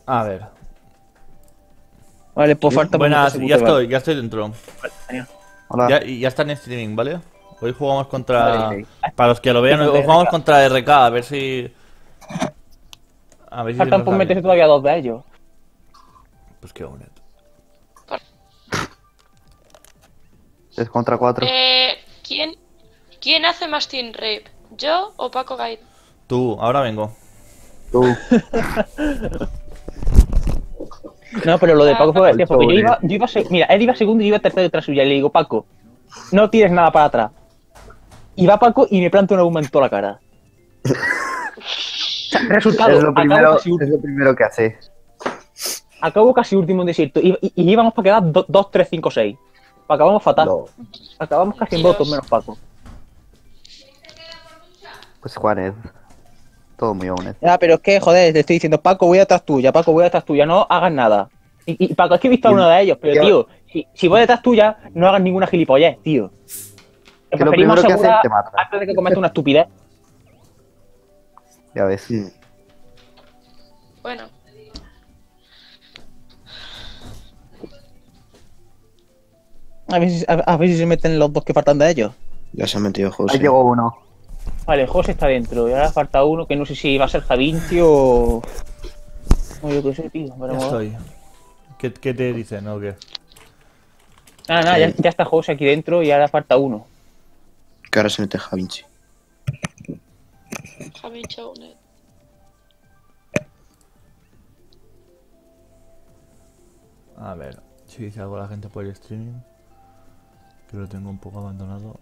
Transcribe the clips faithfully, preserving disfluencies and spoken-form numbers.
A ver. Vale, pues falta... Buenas, ya estoy, ya estoy dentro. Vale, Hola. Ya, ya está en streaming, ¿vale? Hoy jugamos contra... Vale. Para los que lo vean, hoy jugamos contra R K, a ver si... A ver si se Faltan nos por da meterse bien. todavía dos de ellos. Pues qué bonito. tres contra cuatro. Eh, ¿quién, ¿Quién hace más Team Rape? ¿Yo o Paco Guide? Tú, ahora vengo. Tú. No, pero lo de Paco fue gracioso, porque yo Sobre. iba, yo iba seg- mira, él iba segundo y yo iba tercero detrás suya, y le digo, Paco, no tires nada para atrás. Y va Paco y me planta una bomba en toda la cara. O sea, resultado, Es lo, acabo primero, casi, es último, lo primero que hace. acabo casi último en desierto, y, y, y íbamos para quedar dos, tres, cinco, seis. Acabamos fatal, No. acabamos casi en votos, menos Paco. Pues Juanes. Todo muy honesto. Ya, pero es que, joder, te estoy diciendo, Paco, voy detrás tuya, Paco, voy detrás tuya, no hagas nada. Y, y Paco, es que he visto a uno de ellos, pero Yo- tío, si, si voy detrás tuya, no hagas ninguna gilipollez, tío. Que lo Preferimos primero que hace asegurar te mata. antes de que cometa una estupidez. Ya ves. Bueno, A ver, si, a, a ver si se meten los dos que faltan de ellos. Ya se ha metido José. Ahí llegó uno. Vale, José está dentro, y ahora falta uno que no sé si va a ser Javinci o... O yo qué sé, tío. Pero Ya bueno. estoy. ¿Qué, qué te dicen o qué? Nada, nada, ya, ya está José aquí dentro y ahora falta uno. Que ahora se mete Javinci. Javi Chaunet. A ver, si dice algo la gente por el streaming. Que lo tengo un poco abandonado.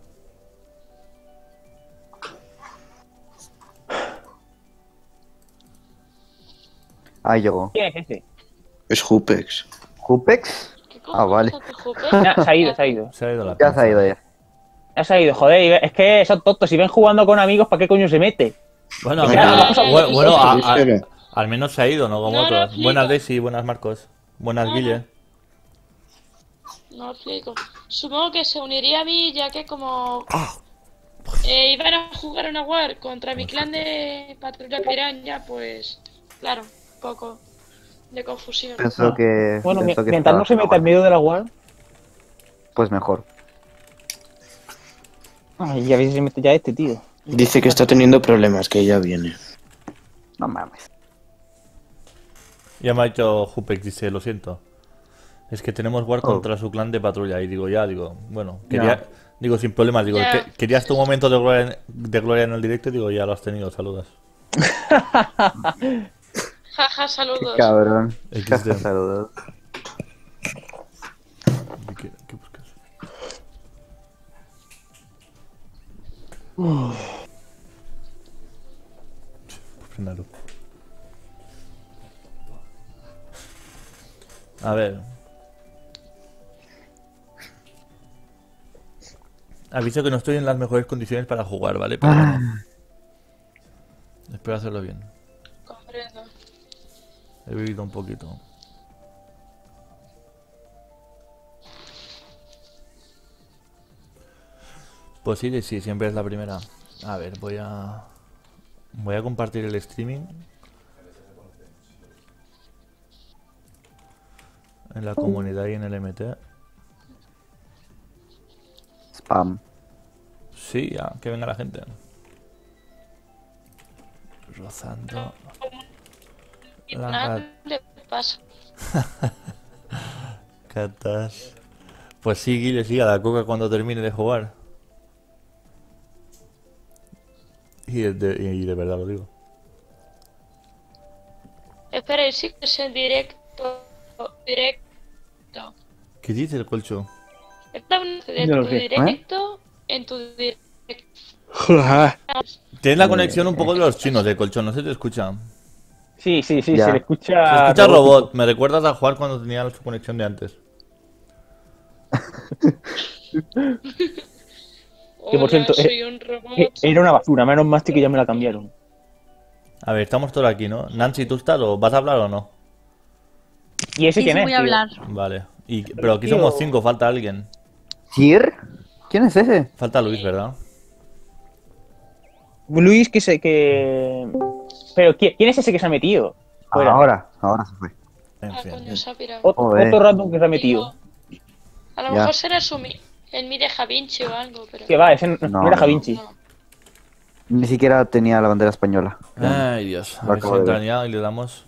Ahí llegó. ¿Quién es ese? Es Jupex. ¿Jupex? ¿Qué Ah, vale. cojones hace Jupe? Nah, se ha ido, se ha ido. Se ha ido la Ya se ha pinza. ido ya. Ya se ha ido, joder, y ve- es que son tontos, si ven jugando con amigos, ¿para qué coño se mete? Bueno, al Ya, menos- vamos a- bueno, bueno, a- a- Espera. al menos se ha ido, no como No, no otros. explico. Buenas Daisy, buenas Marcos. Buenas No, Guille. No lo explico. Supongo que se uniría a mí ya que como eh, iban a jugar una war contra mi clan de Patrulla Piraña, pues claro, un poco de confusión. Pensó que. Bueno, mi- pensó que mientras estaba no se meta en bueno. medio de la guard... Pues mejor. Ay, a ver si se mete ya este, tío. Dice que está teniendo problemas, que ya viene. No mames. Ya me ha dicho Jupex, dice, lo siento. Es que tenemos war Oh. contra su clan de patrulla. Y digo, ya, digo, bueno, quería. Digo, sin problemas, digo, Ya. que- querías tu momento de gloria, en, de gloria en el directo y digo, ya lo has tenido, saludas. Jaja, saludos. Cabrón. equis de. Saludos. ¿Qué, qué buscas? Frenalo. A ver. Aviso que no estoy en las mejores condiciones para jugar, ¿vale? Pero bueno. Espero hacerlo bien. Comprendo. He vivido un poquito. Pues sí, sí, siempre es la primera. A ver, voy a... Voy a compartir el streaming. En la comunidad y en el M T. Spam. Sí, ya, que venga la gente. Rozando. La Nada le pasa. catas. Pues sí, Guille, sí, a la coca cuando termine de jugar. Y de, y de verdad lo digo. Espera, sí que es en directo. Directo. ¿Qué dice el colcho? Está un de No lo tu sé. directo en tu directo. Tienes la conexión un poco de los chinos de colchón, no se te escucha. Sí, sí, sí, Ya. se le escucha... Se escucha robot, me recuerdas a jugar cuando tenía su conexión de antes. Que, por Hola, cierto, soy un robot. Eh, Era una basura, menos mal que ya me la cambiaron. A ver, estamos todos aquí, ¿no? Nancy, ¿tú estás o vas a hablar o no? ¿Y ese Sí, quién sí, es, voy a tío? hablar. Vale. Y, pero aquí Tío. somos cinco, falta alguien. ¿Kier? ¿Quién es ese? Falta Luis, ¿verdad? Luis, que se... que... Pero ¿quién, quién es ese que se ha metido? Fuera. Ahora, ahora se fue. En Ah, fin. coño, se ha pirado. Ot- Joder. Otro random que se ha metido. A lo Ya. mejor será su mi... el mi de Da Vinci o algo, pero... Que va, ese no, No, no era no. Da Vinci. No. Ni siquiera tenía la bandera española. Ay, Dios. A Lo ver si acabo de entran ver. ya y le damos.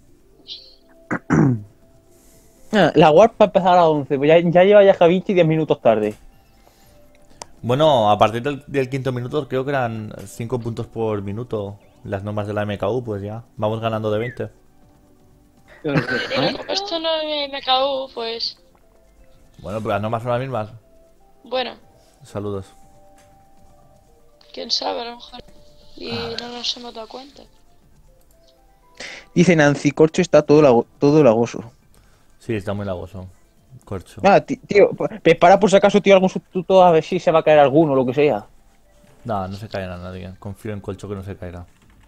Ah, la Warp va a empezar a las once, pues ya, ya lleva ya Da Vinci diez minutos tarde. Bueno, a partir del, del quinto minuto creo que eran cinco puntos por minuto. Las normas de la M K U, pues ya. Vamos ganando de veinte. Pero como esto no es M K U, pues... Bueno, pero las normas son las mismas. Bueno, Saludos. quién sabe, a lo mejor... Y no nos hemos dado cuenta. Dice Nancy, Corcho está todo, lago- todo lagoso. Sí, está muy lagoso. Corcho. Ah, ti- tío, prepara por si acaso, tío, algún sustituto a ver si se va a caer alguno o lo que sea. No, no se caerá nadie. Confío en Colcho que no se caerá.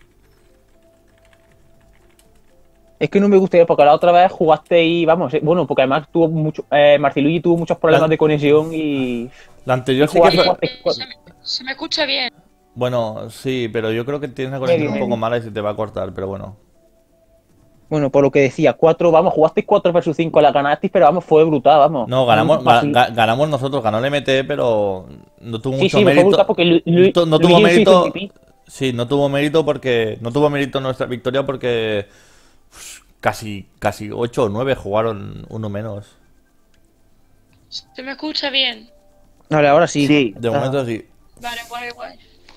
Es que no me gustaría, porque la otra vez jugaste y vamos, eh, bueno, porque además tuvo mucho, eh, Marciluigi tuvo muchos problemas La- de conexión y... La anterior sí que Jugaste- fue... jugaste- Eh, se, me, se me escucha bien. Bueno, sí, pero yo creo que tienes la conexión un Medio, poco medio. mala y se te va a cortar, pero bueno. Bueno, por lo que decía, cuatro, vamos, jugasteis cuatro versus cinco, la ganasteis, pero vamos, fue brutal, vamos. No, ganamos, ga- Marcil- ga- ganamos nosotros, ganó el M T, pero no tuvo Sí, mucho sí, me fue mérito. brutal porque Lu- Lu- no tu- no tuvo Luigi hizo mérito. M V P. Sí, no tuvo mérito porque. No tuvo mérito nuestra victoria porque. pues, casi, casi ocho o nueve jugaron uno menos. Se me escucha bien. Vale, ahora sí. Sí. De Ah. momento sí. Vale, guay, guay.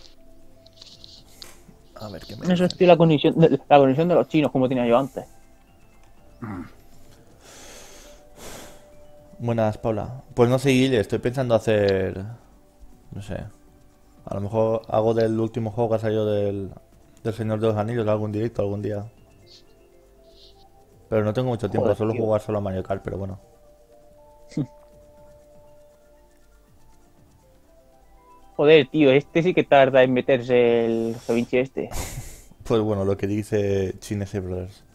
A ver qué me Eso dicen. es, tío, la conexión, de, la conexión de los chinos, como tenía yo antes. Buenas, Paula. Pues no sé, Guille, estoy pensando hacer. No sé. A lo mejor hago del último juego que ha salido del, del Señor de los Anillos, algún directo algún día. Pero no tengo mucho tiempo, Joder, solo tío. jugar solo a Mario Kart, pero bueno. Joder, tío, este sí que tarda en meterse el Da Vinci este. Pues bueno, lo que dice Chinese Brothers.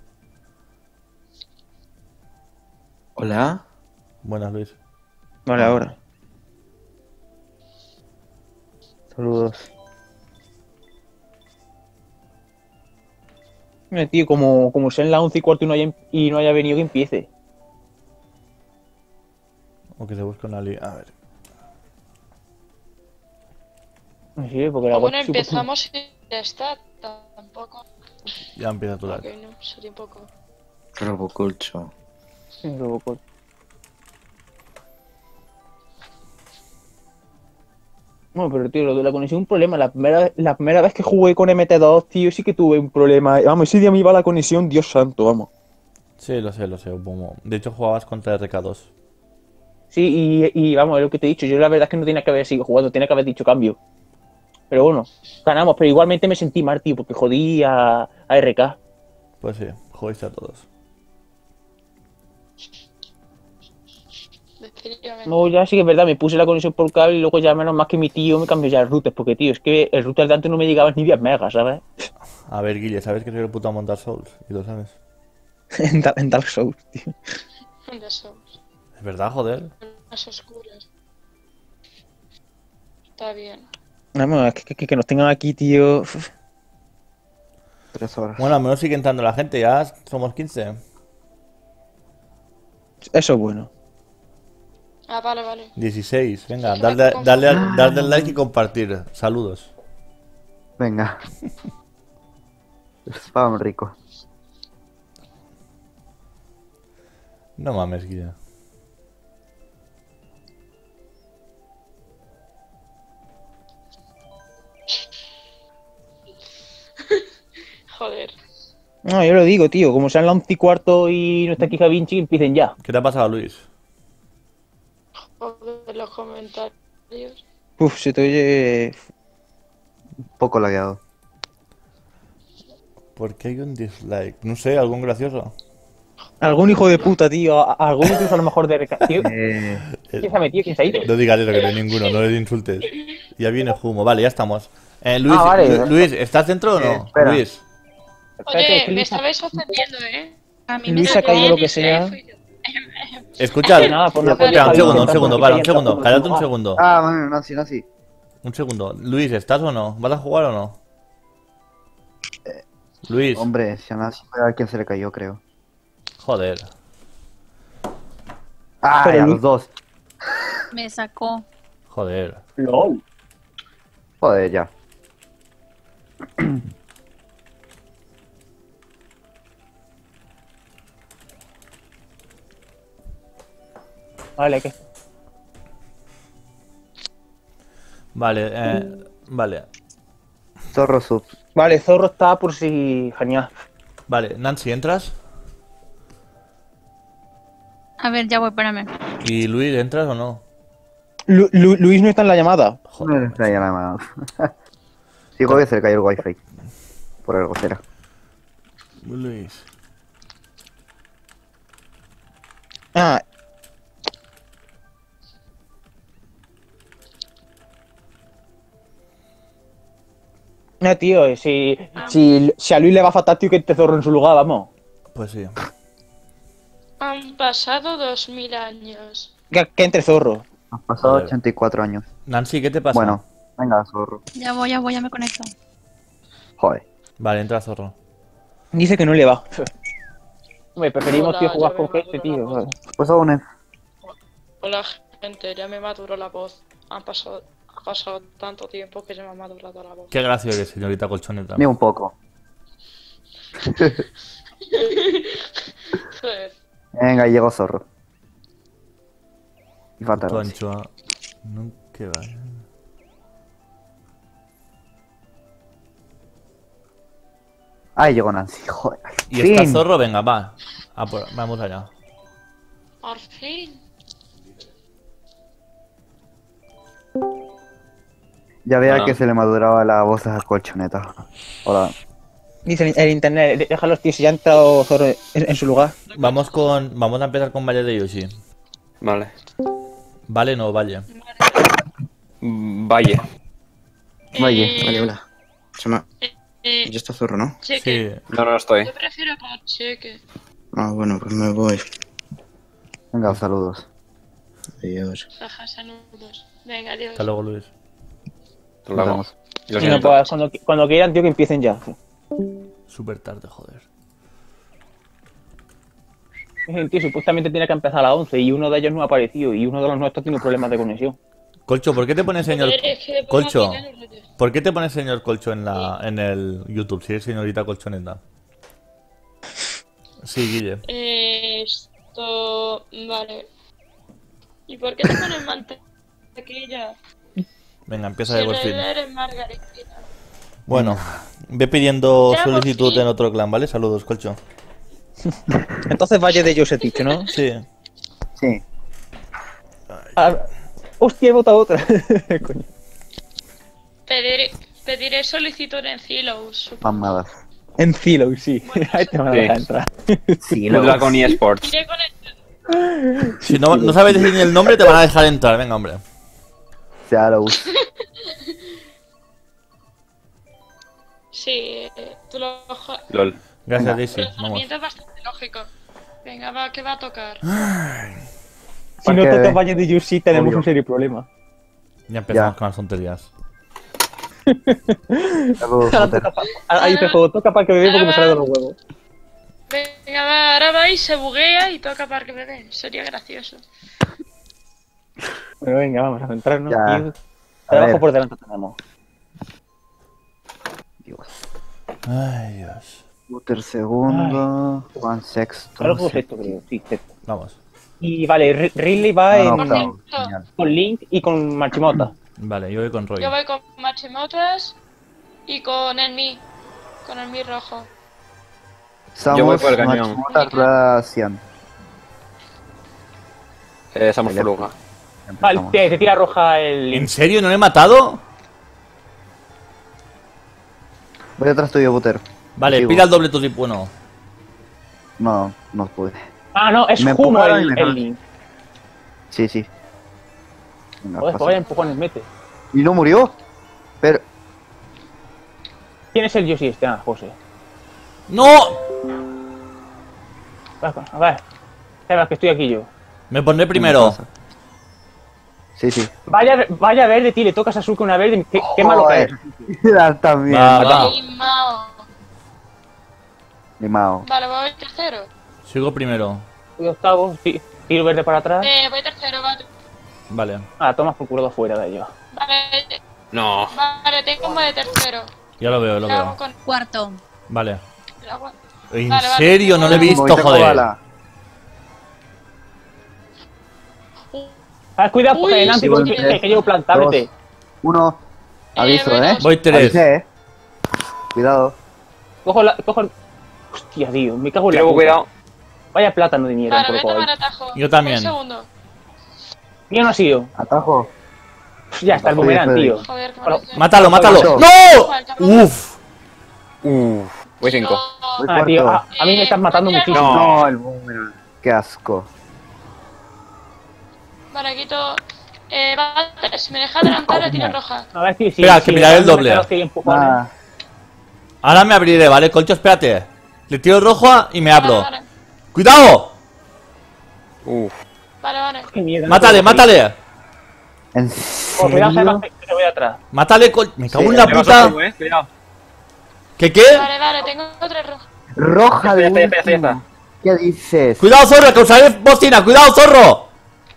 Hola. Buenas, Luis. Vale, ahora. Saludos. Mira, tío, como, como sea en la once y cuarto y no haya, y no haya venido, que empiece. O que se busque una li... A ver. Sí, porque la Bueno, web- empezamos y ya está. Tampoco. Ya empieza tu Ok, live. no, sería un poco. Robocolcho. Sí, Robocop. Bueno, pero tío, lo de la conexión un problema. La primera, la primera vez que jugué con M T dos, tío, sí que tuve un problema. Vamos, ese día me iba la conexión, Dios santo, vamos. Sí, lo sé, lo sé. Como... De hecho, jugabas contra R K dos. Sí, y, y vamos, es lo que te he dicho. Yo la verdad es que no tenía que haber seguido jugando, tenía que haber dicho cambio. Pero bueno, ganamos, pero igualmente me sentí mal, tío, porque jodí a, a R K. Pues sí, jugaste a todos. Definitivamente. Luego ya sí que es verdad, me puse la conexión por cable y luego ya menos más que mi tío me cambió ya el router, porque tío, es que el router de antes no me llegaba ni diez megas, ¿sabes? A ver, Guille, ¿sabes que soy el puto Montar Souls? Y lo sabes. en, Dar- en Dark Souls, tío. De Souls. ¿Es verdad, joder? Más oscuras. Está bien. Vamos, que, que, que nos tengan aquí, tío. Uf. Tres horas. Bueno, al menos sigue entrando la gente, ya somos quince. Eso es bueno. Ah, vale, vale. dieciséis, venga, Sí, darle, me darle, confundo. darle al like y compartir. Saludos. Venga. Spam rico. No mames, Guille. Joder. No, yo lo digo, tío, como sean las once y cuarto y no está aquí Da Vinci, empiecen ya. ¿Qué te ha pasado, Luis? Joder, los comentarios. Uf, se te oye. Un poco lagueado. ¿Por qué hay un dislike? No sé, algún gracioso. Algún hijo de puta, tío. a- Algún incluso a lo mejor de R K. Tío, Eh, ¿quién se ha metido? ¿Quién se ha ido? No digas eso, que no hay ninguno, no le insultes. Ya viene humo, vale, ya estamos. Eh, Luis, Ah, vale. Lu- Luis, ¿estás dentro o Eh, no? espera. Luis, Espérate, es Oye, que me Luis- estabais ofendiendo, ¿eh? A mí Luis me ha caído tocó lo que y sea. fui yo. escucha. Que nada, por no Espera, poder un salir segundo, un tanto segundo, que para, un querían segundo, tanto cállate un jugar. segundo. Ah, bueno, Nancy, Nancy. Un segundo. Luis, ¿estás o no? ¿Vas a jugar o no? Luis, Hombre, si a Nancy fue a quien se le cayó, creo. joder. ¡Ah! Pero A Luis- los dos. Me sacó. Joder. LOL. Joder, ya. Vale, ¿qué? Vale, eh, vale. Zorro sub. Vale, Zorro está por si... Genial. Vale, Nancy, ¿entras? A ver, ya voy, espérame. ¿Y Luis, entras o no? Lu- Lu- Luis no está en la llamada. No Joder. le traía la mano. Digo que se le cayó el wifi. Por algo será. Luis. Ah. No, tío, si, si, si a Luis le va fatal, tío, que este Zorro en su lugar, vamos. Pues sí. Han pasado dos mil años. Que, que entre Zorro. Han pasado Joder. ochenta y cuatro años. Nancy, ¿qué te pasa? Bueno, venga, zorro. Ya voy, ya voy, ya me conecto. Joder. Vale, entra Zorro. Dice que no le va. Hombre, preferimos, Hola, tío, jugar ya con me gente, maduró tío. la voz. vale. Pues aún es. Hola, gente, ya me maduró la voz. Han pasado, ha pasado tanto tiempo que se me ha madurado la voz. Qué gracia eres, señorita colchoneta. Ni un poco. Joder. Venga, llegó zorro. Y falta Tu Nancy. anchoa. No, qué va. Ahí llegó Nancy. Joder. Y Fin. está Zorro, venga, va. A por- vamos allá. Por fin. Ya vea Ah. que se le maduraba la voz a colchoneta. Hola. Dice el internet, déjalos, tío, si ya ha entrado Zorro en, en su lugar. Vamos con. Vamos a empezar con Valle de Yoshi. Vale. Vale, no, Valle. Mm, Valle. Vaya, Eh, Vale, hola. Se me... eh, Ya está Zorro, ¿no? cheque. Sí. No, no estoy. Yo prefiero con cheque. Ah, bueno, pues me voy. Venga, saludos. Adiós. Jaja, saludos. Venga, adiós. Hasta luego, Luis. Hasta Nos luego. vemos. Y lo Venga, siento. pues cuando, cuando quieran, tío, que empiecen ya. Súper tarde, joder. Tío, supuestamente tiene que empezar a las once y uno de ellos no ha aparecido y uno de los nuestros tiene problemas de conexión. Colcho, ¿por qué te pones señor Joder, es que pongo Colcho? aquí en el- ¿Por qué te pones señor Colcho en la en el YouTube si eres señorita colchoneta? Sí, Guille. Eh, Esto... Vale. ¿Y por qué te pones mantequilla? Venga, empieza Si de en por fin. realidad eres margarita. Bueno, ve pidiendo Ya, por solicitud fin. en otro clan, ¿vale? Saludos, Colcho. Entonces Valle de Joseph dicho, ¿no? Sí. Sí. Ah, hostia, he votado otra. Coño. Pediré, pediré solicitud en Zilos. Mamadas. En Zilo, sí. Ahí te van a Sí. dejar entrar. Sí, Lo Dragon eSports. Iré con el... Si no, no sabes decir ni el nombre, te van a dejar entrar. Venga, hombre. Shadows. Sí, eh, tu lo- LOL. Gracias, Venga. Daisy. tu Vamos. razonamiento es bastante lógico. Venga, va, ¿qué va a tocar? Si no Porque- tocas Valle de Yoshi, tenemos Obvio. un serio problema. Ya empezamos Ya. con las tonterías. Saludos, Ahora Moter. toca pa- ahora ahí te juego, toca para que bebé porque me sale de los huevos. Venga, va, ahora va y se buguea y toca para que me den. Sería gracioso. Bueno, venga, vamos a centrarnos. Ya. tío. A Trabajo ver. por delante tenemos. Dios. Ay, Dios. Moter segundo. Juan sexto. Algo es séptimo. esto, creo. Sí, sexto. Vamos. Y vale, Ri- Ridley va No, no, en- Por octavo. cierto. Genial. con Link y con Machimota. Vale, yo voy con Roy. Yo voy con Machimotas y con el Mi. Con el Mi rojo. Samus, Yo voy por el cañón. Matsumoto, Racian. Eh, Samus Fluga. Vale, Empezamos. te, te tira roja el ¿En Link. serio? ¿No le he matado? Voy atrás tuyo, Buter. Vale, Sigo. pida el doble tu bueno. No, no pude. Ah, no, es Me Humo empujaron y el, me el dejaron. Link. Sí, sí. Venga, Joder, pasa. pues vaya empujones mete. ¿Y no murió? Pero... ¿Quién es el Yoshi este? Ah, José. ¡No! Va, A ver. Sabes que estoy aquí yo. Me pondré primero. Sí, sí. Vaya, vaya verde, tío, le tocas a Sasuke una verde. Qué, qué malo que es. Joder. También. Va, va. Y Mao. Limao. Vale, voy tercero. Sigo primero. Voy octavo, ti- tiro verde para atrás. Eh, voy tercero, vale. Vale. Ah, tomas por culo fuera de ellos. Vale, No. vale, tengo como de tercero. Ya lo veo, lo ¿Qué hago veo. con Cuarto. Vale. el agua? ¿En Vale, vale. serio? No lo he visto, Voy, tengo joder. bala. Ah, cuidado, Uy, porque Nancy, sí, porque- sí. que, que llevo plantado, Dos. vete. Uno. Aviso, voy ¿eh? dos. Voy tres. Avisé, ¿eh? Cuidado. Cojo la. Cojo el... Hostia, tío, me cago en la. Tengo puta. cuidado. Vaya plátano de mierda, Vale, por voy a lo tomar cual. atajo. Yo también. Un segundo. Mío no ha sido. Atajo. Ya está el Oye, boomerang, Fede. tío. Joder, qué Bueno, mala Mátalo, mátalo. Mato. ¡No! Uf. Uf. Voy cinco. Voy Ah, tío, cuarto. a, a mí me estás matando No. muchísimo. No, el boomerang. Qué asco. Vale, quito. Eh, vale, si me deja adelantar, le tiro roja. A ver si. si Espera, si que miraré el me doble. meto que hay empujones. Ah, Ahora me abriré, ¿vale? Colcho, espérate. Le tiro rojo y me abro. Vale, vale. ¡Cuidado! Uf. Vale, vale. Qué mierda. no ¡Mátale, puedo mátale! ¿en Oh, cuidado, serio? Seba, que te voy atrás. ¡Mátale, col... Me cago Sí, en la Me vas a puta. fuego, eh. Cuidado. ¿Qué qué? Vale, vale, tengo tres rojos. Roja de Ya está, ya está, ya está, ya último. ¿Qué dices? ¡Cuidado, zorro! ¡Que usaré bocina! ¡Cuidado, zorro!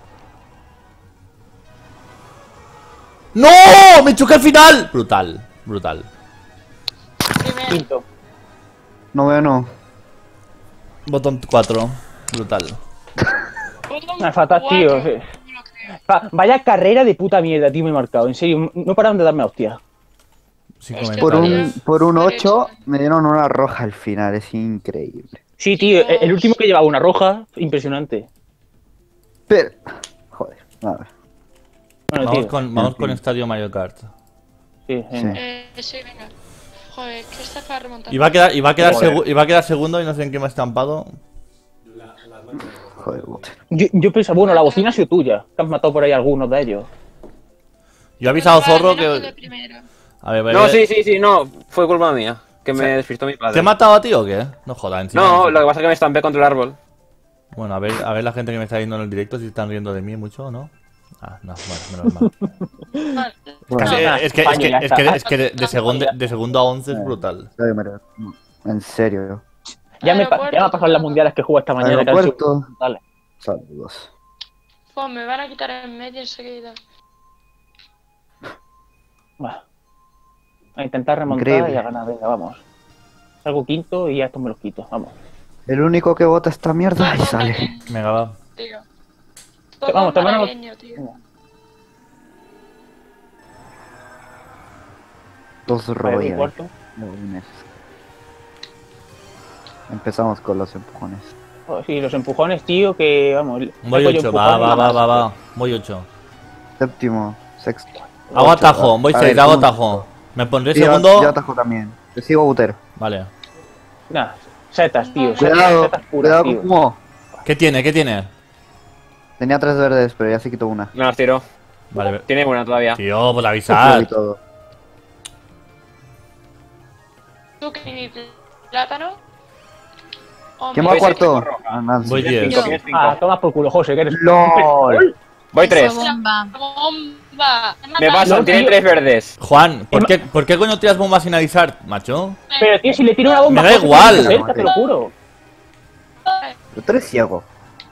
¡No! ¡Me choqué al final! Brutal, brutal. Primero. Quinto. No veo, no. Botón cuatro. Brutal. Me fatal, tío. eh. Va- Vaya carrera de puta mierda, tío, me he marcado. En serio, no pararon de darme hostia. Sin Es que Por comentarios. un, por un Vale, ocho hecho. me dieron una roja al final, es increíble. Sí, tío, el, el último que llevaba una roja, impresionante. Pero... Joder, a ver. Bueno, Vamos tío. con, vamos en con fin. Estadio Mario Kart. Sí, venga. Sí. Eh, sí, venga. Joder, que esta para remontar. Iba a quedar, iba a quedar, Joder. segu- iba a quedar segundo y no sé en qué me ha estampado. Joder, bote. Yo, yo pensaba, bueno, la bocina ha sido tuya. Que has matado por ahí algunos de ellos. Yo he avisado a Zorro Vale, de que... primero. A ver, voy a No, ver. sí, sí, sí, no. Fue culpa mía. Que me despistó mi ¿Te he padre. matado a ti o qué? No jodas, encima. No, lo que pasa es que me estampé contra el árbol. Bueno, a ver, a ver la gente que me está viendo en el directo si están riendo de mí mucho o no. Ah, no, bueno, menos mal. Vale. Casi- No, es que, es España, que, ya es que, está. es que de, de segundo, de segundo a once es brutal. Estadio Mario- no, En serio. Ya me, pa- Aeropuerto, ya me ha pasado en las mundiales que juego esta mañana. que han sido Aeropuerto. brutales. Saludos. Pues me van a quitar en medio enseguida. Va. A intentar remontar Increíble. y a ganar. Venga, vamos. Salgo quinto y ya estos me los quito. Vamos. El único que vota esta mierda y sale. Venga, va. Tío. Te- vamos, Todo te van a- malagueño, tío. Venga. Dos Vale, voy rollas. cuarto. Empezamos con los empujones. Oh, sí, los empujones, tío, que vamos. Voy saco yo ocho, va, empujones va, y va, más. va, va. Voy ocho. Séptimo, sexto. Hago ocho, atajo, va. voy A seis, ver, hago ¿cómo? atajo. Me pondré Sí, yo- segundo. Yo atajo también. Te sigo Butero. Vale. Nah, setas, tío. Setas, Cuidado, setas puras, cuidado tío. con Kumo. ¿Qué tiene? ¿Qué tiene? Tenía tres verdes, pero ya se quitó una. Me las tiró. Vale, Tiene una todavía. tío, pues Y avisar. todo. ¿Tú que mi plátano? O ¿Quién me- va Voy cuarto? seis, roja. Ah, Nancy. Voy diez. Yo. Tienes cinco. Ah, toma por culo, José, que eres. LOL. Voy Eso, tres. bomba. ¡Bomba! Me pasan, No, tienen tío. tres verdes. Juan, ¿por qué, ¿por qué coño tiras bombas sin avisar, macho? Pero, tío, si le tiro una bomba. Me da José, igual. tiene sesenta, te lo juro. Pero tú eres ciego.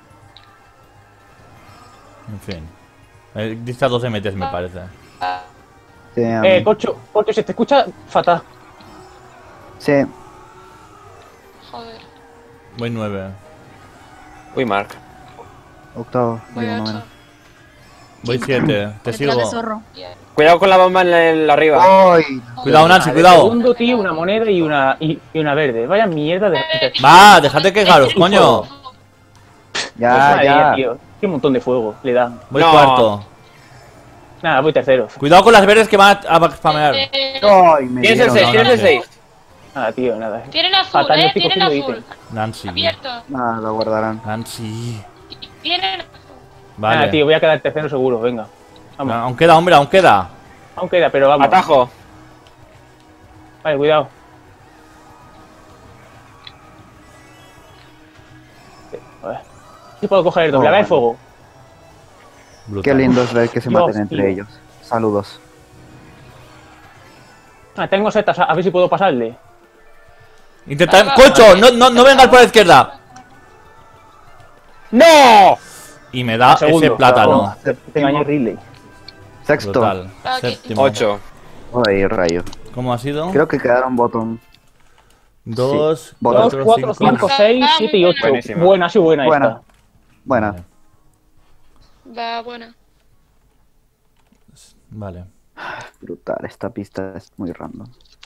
En fin. Eh, diste a dos M Ts, me parece. Sí, a Eh, mí. Cocho, Cocho, se te escucha fatal. Sí. Joder, Voy nueve. Uy, Mark. Octavo. voy digo, ocho. noveno. Voy siete. Te Detrás sigo. de zorro. Cuidado con la bomba en el arriba. ¡Ay! Cuidado, Nancy, Ah, de cuidado. Segundo, tío, una moneda y una, y, y una verde. Vaya mierda de. de- Va, déjate quejaros, coño. Ya, Madre ya. mía, tío. Qué montón de fuego le dan. Voy No. cuarto. Nada, voy tercero. Cuidado con las verdes que van a, a spamear. Eh, ¡Ay! Me Tienes el dieron. seis, no, tienes no el sé. seis. Nada, tío, nada. Tienen azul, Fatal, yo eh, estoy tienen cogiendo azul. ítem. Nancy. Abierto. Nada, lo guardarán. Nancy. Tienen azul. Vale. Nada, tío, voy a quedar tercero seguro, venga. Vamos. Aún queda, hombre, aún queda. Aún queda, pero vamos. Atajo. Vale, cuidado. A ver. Sí puedo coger el doble. Oh, A ver, vale. fuego. Brutal. Qué lindo es ver que se Dios, maten entre tío. ellos. Saludos. Ah, tengo setas, a a ver si puedo pasarle. Intenta... Va, va, ¡Colcho! va. No, no, no vengas por la izquierda. ¡No! Y me da ese Segundo. plátano. Te engañé Ridley. Sexto. Total. Aquí. Séptimo. Ocho. Ay, rayo. ¿Cómo ha sido? Creo que quedaron botón. Dos, Sí. dos, cuatro, cuatro, cinco. cinco, seis, siete y ocho. Buenísima. Buena, sí, buena, Buena. esta. Buena. Va, buena. Vale. Brutal, esta pista es muy random.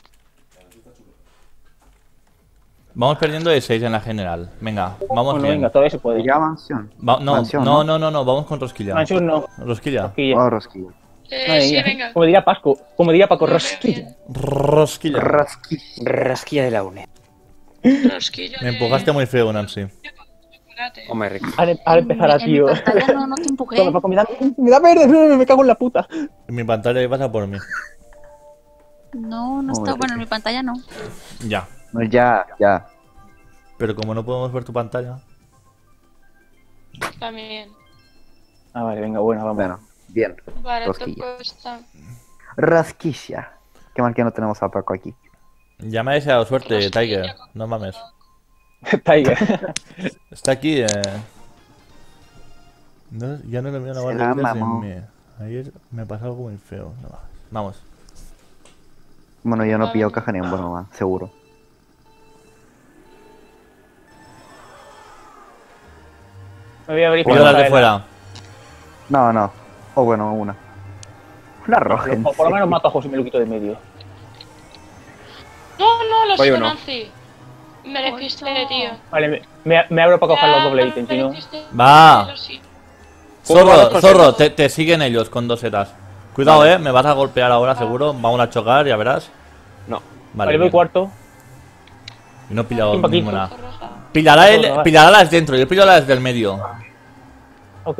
Vamos perdiendo de seis en la general. Venga, vamos Bueno, bien. venga, todavía se puede. Ya mansión. Va- no, Mansión, no, ¿no? no, no, no, vamos con rosquilla. Mansión no. Rosquilla. Rosquilla. Oh, rosquilla. Eh, Madre sí, mía. venga. Como diría Pasco, como diría Paco, Muy rosquilla. bien. Rosquilla. Rosquilla. Rasquilla de la UNED. Rosquilla Me de empujaste muy feo, Nancy. chocolate. Hombre, rico. Ahora, ahora empezará, En mi tío. pantalla no, no te empujé. Toma, Paco, me da, me da verde, me cago en la puta. En mi pantalla pasa por mí. No, no está. Joder. Bueno, en mi pantalla no. Ya. No, ya, ya. Pero como no podemos ver tu pantalla. También. Ah, vale, venga, buena, vamos. Bueno, bien. Vale, Rosquilla. toco esta. Rasquilla. Qué mal que no tenemos a Paco aquí. Ya me ha deseado suerte, Rosquilla. Tiger. No mames. Tiger. Está aquí, eh. No, ya no le veo la Se barra la de mamó. me... Ayer me pasó algo muy feo. No, vamos. Bueno, yo no pillo caja ni en bueno, va, seguro. Me voy a verificar. Cuidado las de la- fuera. No, no. O bueno, una. Una roja. en O por lo menos serio. mato a José y me lo quito de medio. No, no, lo Voy siento, uno. Nancy. Me despiste, Ocho. tío. Vale, me, me, me abro para coger los doble ítems, si no. Va. Sí. Zorro, Vamos con zorro, setas. te, te siguen ellos con dos setas. Cuidado, eh, me vas a golpear ahora seguro. Vamos a chocar, ya verás. No. Vale, Vale, voy bien. cuarto. Y no he pillado Un poquito. ninguna. Pillará, el, Zorro, va. pillará las dentro, yo pillo las del medio. Ok.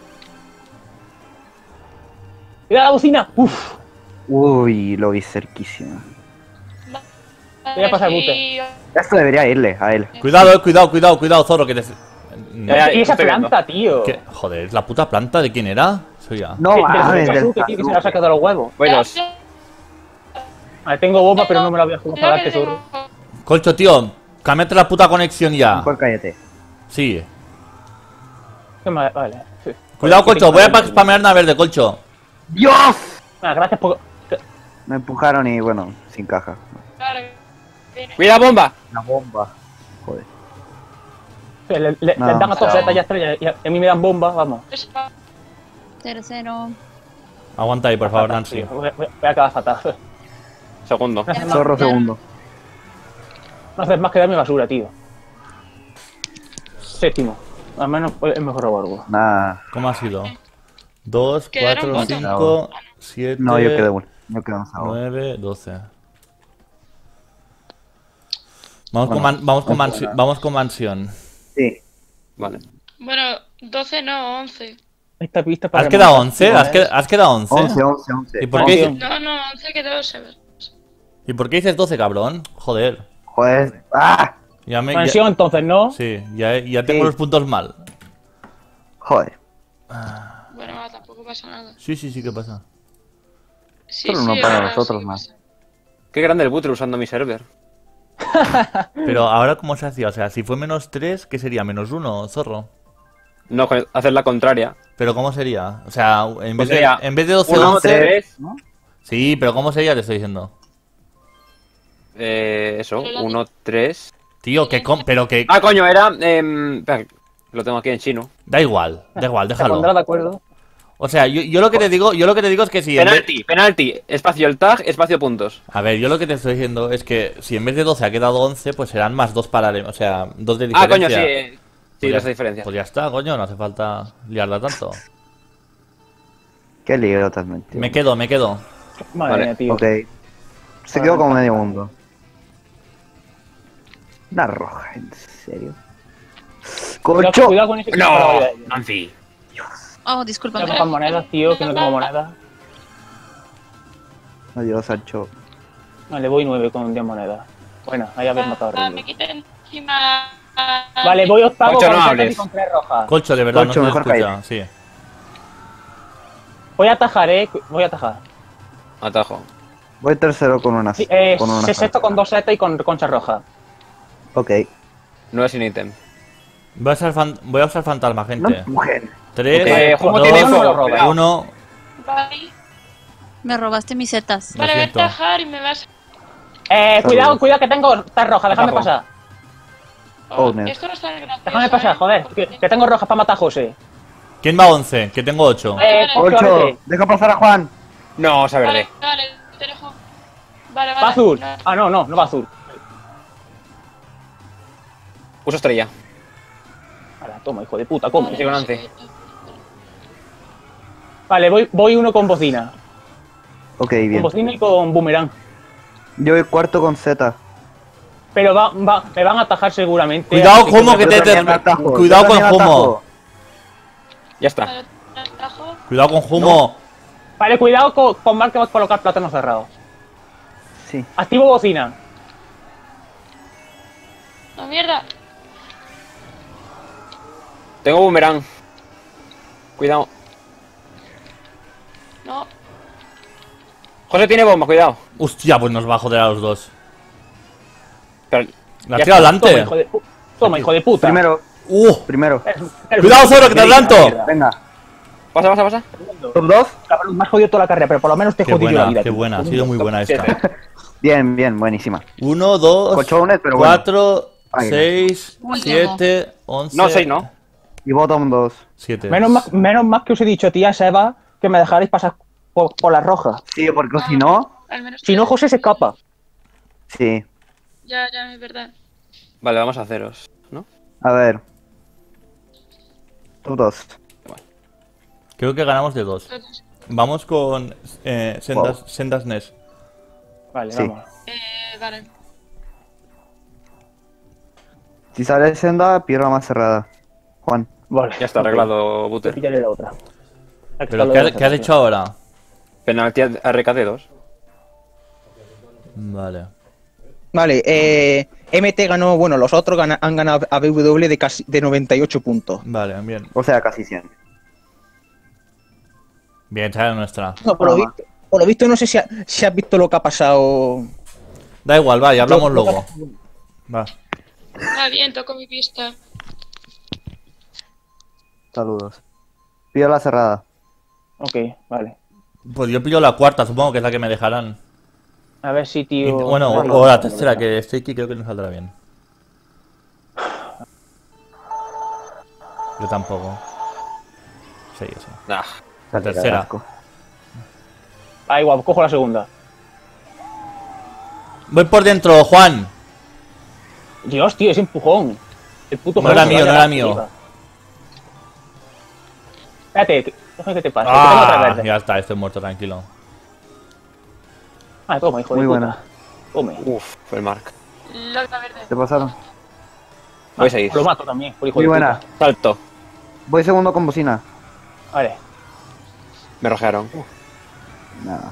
¡Mira la bocina! ¡Uf! Uy, lo vi cerquísima. Voy a pasar mute. Esto debería irle a él. Cuidado, eh, cuidado, cuidado, cuidado, zorro, que te. Ya, ya, ¿Y esa estoy viendo. planta, tío? ¿Qué? Joder, ¿es la puta planta de quién era? Soy ya. No Que- mames, del del Sasuke, tío, que se le ha sacado los huevos. Voy dos. Vale, tengo bomba, pero no me la voy a jugar para darte, zorro. Colcho, tío, cámbiate la puta conexión ya. Mejor cállate. Sí. Qué mal- Vale. Sí. Cuidado, Sí, Colcho, sí, voy a sí. pa- spamear una verde, Colcho. ¡Dios! Ah, gracias por. Me empujaron y bueno, sin caja. ¡Cuida bomba! La bomba. Joder. Le, le- le No, dan a todos no. setas ya estrellas y a, y a mí me dan bombas, vamos. Tercero. Aguanta ahí, por favor, Fatal, Nancy. tío. Voy, voy- voy a acabar fatal. Segundo. Ya me- Zorro ya- segundo. No haces más que darme basura, tío. Séptimo. Al menos es mejor algo. Nada. ¿Cómo ha sido? Dos, Quedaron cuatro, cuatro. cinco, siete, No, yo quedé uno. Yo quedé un sábado. nueve, doce. Vamos, con, Bueno, man- vamos, con no mansi- fuera. vamos con mansión. Sí. Vale. Bueno, doce no, once. Esta pista para ¿Has quedado remontar, once? tío, ¿Has, es- que- has quedado once? once, once, once. ¿Y por qué, Once. dices, No, no, once quedó, se ve. ¿Y por qué dices doce, cabrón? Joder. Joder. ¡Ah! Ya me. ya- Mansión, entonces, ¿no? sí, ya, ya tengo Sí. los puntos mal. Joder. Bueno, va, tampoco pasa nada. Sí, sí, sí, ¿qué pasa? Sí, Solo sí, no para ahora nosotros sí más. pasa. Qué grande el butre usando mi server. Pero ahora, ¿cómo se hacía? O sea, si fue menos tres, ¿qué sería? ¿Menos uno, zorro? No, con- hacer la contraria. ¿Pero cómo sería? O sea, en vez, Pues sería de, en vez de doce, uno, once... tres. Sí, pero ¿cómo sería? Te estoy diciendo. Eh, eso, uno, tres. Tío, que... com- Pero que... Ah, coño, era. em, espera, lo tengo aquí en chino. Da igual, da igual, Se pondrá déjalo. de acuerdo. O sea, yo, yo lo que te digo, yo lo que te digo es que si en vez- Penalti, penalti. Espacio el tag, espacio puntos. A ver, yo lo que te estoy diciendo es que si en vez de doce ha quedado once, pues serán más dos paralelos, o sea, dos de Ah, diferencia. coño, sí. eh, Sí, Pues ya- esa diferencia. Pues ya está, coño, no hace falta liarla tanto. Qué lío te has metido. Me quedo, me quedo. Madre Vale, mía, tío. Ok. Se quedó como medio mundo. Una roja, ¿en serio? Cuidado, ¡Corcho! cuidado con ese. No, Nancy. Oh, disculpa. Voy a coger monedas, tío, que no tengo monedas. Adiós, Sancho. Vale, voy nueve con diez monedas. Bueno, ahí haber matado a Ah, me Ridley. quité encima. Vale, voy octavo Ocho, con no setas hables. y con tres rojas. Colcho, de verdad, Colcho, no se mejor escucha, sí. Voy a atajar, eh. cu- Voy a atajar. Atajo. Voy tercero con una. Sí, eh, con una sexto con dos setas y con concha roja. Ok. No es sin ítem. Voy a usar, fan- voy a usar fantasma, No gente. empujen. tres, Eh, ¿cómo dos, tiene fuego? uno. Vale, Me robaste mis setas. Lo vale, voy a siento. atajar y me vas. Eh, cuidado, cuidado que tengo. Está roja, déjame Atajo. pasar. Oh, no. Esto no está gracioso. Déjame pasar, ¿eh? joder. Que, que tengo roja para matar a José. ¿Quién va a once? Que tengo ocho. Eh, Vale, Jorge, Ocho. Deja pasar a Juan. No, esa Vale, verde. vale, te dejo. Vale, vale. va azul. no. Ah, no, no, no va azul. Uso estrella. Vale, toma, hijo de puta, come. Vale, Sí, con no sé once. qué. Vale, voy, voy uno con bocina. Ok, Con bien. bocina y con boomerang. Yo voy cuarto con Z. Pero va, va, me van a atajar seguramente. Cuidado, así Humo, que me- te- Yo te- también atajo, cuidado yo con también Humo. atajo. Ya está. Vale, atajo. Cuidado con Humo. Vale, cuidado con, con Mark que va a colocar plátano cerrado. Sí. Activo bocina. No, mierda. Tengo boomerang. Cuidado. No. José tiene bomba, cuidado. Hostia, pues nos va a joder a los dos. Pero, La Ya tira está, Toma, adelante. hijo de, pu- toma, hijo de puta. Primero, Uh, primero. El- Cuidado, Zoro, que te Mierda, adelanto. mierda. Venga. pasa, pasa, pasa. Top dos. Cabrón, me has jodido toda la carrera, pero por lo menos te he qué jodido la buena, vida. qué tío. buena. Ha sido muy buena esta. Siete. Bien, bien, buenísima. Uno, dos, Colchones, pero bueno. cuatro, Ay, no. seis, Uy, siete, once. No, seis no. Y bottom dos. Siete. Menos más, menos más que os he dicho, tía Seba, que me dejarais pasar por, por la roja. Sí, porque si no. Al menos. Si no, José se escapa. Sí. Ya, ya, es verdad. Vale, vamos a ceros, ¿no? A ver. Top dos. Creo que ganamos de dos. Vamos con eh, sendas, sendas N E S. Vale, Sí. vamos. Eh, vale. Si sale senda, pierdo más cerrada. Juan. Vale. Ya está arreglado, Butter. Pillaré la otra. ¿Pero qué, ha- qué has hecho ahora? Penalti R K D dos. Vale. Vale, eh, M T ganó, bueno, los otros gana- han ganado a B W de casi de noventa y ocho puntos. Vale, bien. O sea, casi cien. Bien, esa era nuestra. No, por lo visto, por lo visto no sé si, ha- si has visto lo que ha pasado. Da igual, va, ya hablamos Lo- lo- luego. Va. Ah, bien, toco mi pista. Saludos. Pido la cerrada. Ok, vale. Pues yo pillo la cuarta, supongo que es la que me dejarán. A ver si, Y- tío. bueno, Vale, o la vale, tercera, vale. que estoy aquí, creo que nos saldrá bien. Yo tampoco. Sí, eso. Nah. La tercera. Asco. Ah, igual, cojo la segunda. Voy por dentro, Juan. Dios, tío, ese empujón. El puto No era juego se mío, vaya no era a la mío. arriba. Espérate, que- déjame que te pase. que tengo otra Ah, verde. ya está, estoy muerto, tranquilo. Ah, toma, hijo Muy de puta. buena. Tome. Uf, fue el Mark. Logra verde. ¿Te pasaron? Voy a Ah, seguir. Lo mato también, por hijo Muy de buena. puta. Salto. Voy segundo con bocina. Vale. Me rojearon. Nada.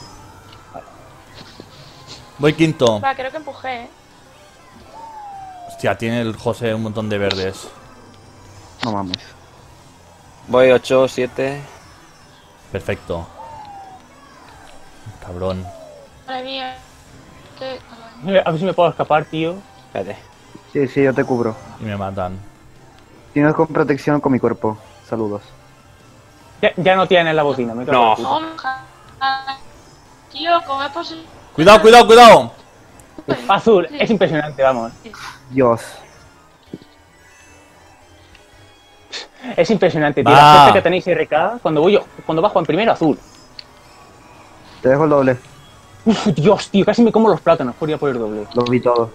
Voy quinto. Va, creo que empujé, eh. Hostia, tiene el José un montón de verdes. No mames. Voy ocho, siete. Perfecto. Cabrón. Madre mía. Te- A ver si me puedo escapar, tío. Espérate. Sí, sí, yo te cubro. Y me matan. Tienes con protección con mi cuerpo. Saludos. Ya, ya no tienes la bocina, me cago en No. la puta. Oh, ja- Tío, ¿cómo es posible? Cuidado, cuidado, cuidado. Azul, es impresionante, vamos. Dios. Es impresionante, tío. Va. La suerte que tenéis R K, cuando voy yo, cuando bajo en primero, azul. Te dejo el doble. Uf, Dios, tío, casi me como los plátanos por ir a por el doble. Lo vi todo.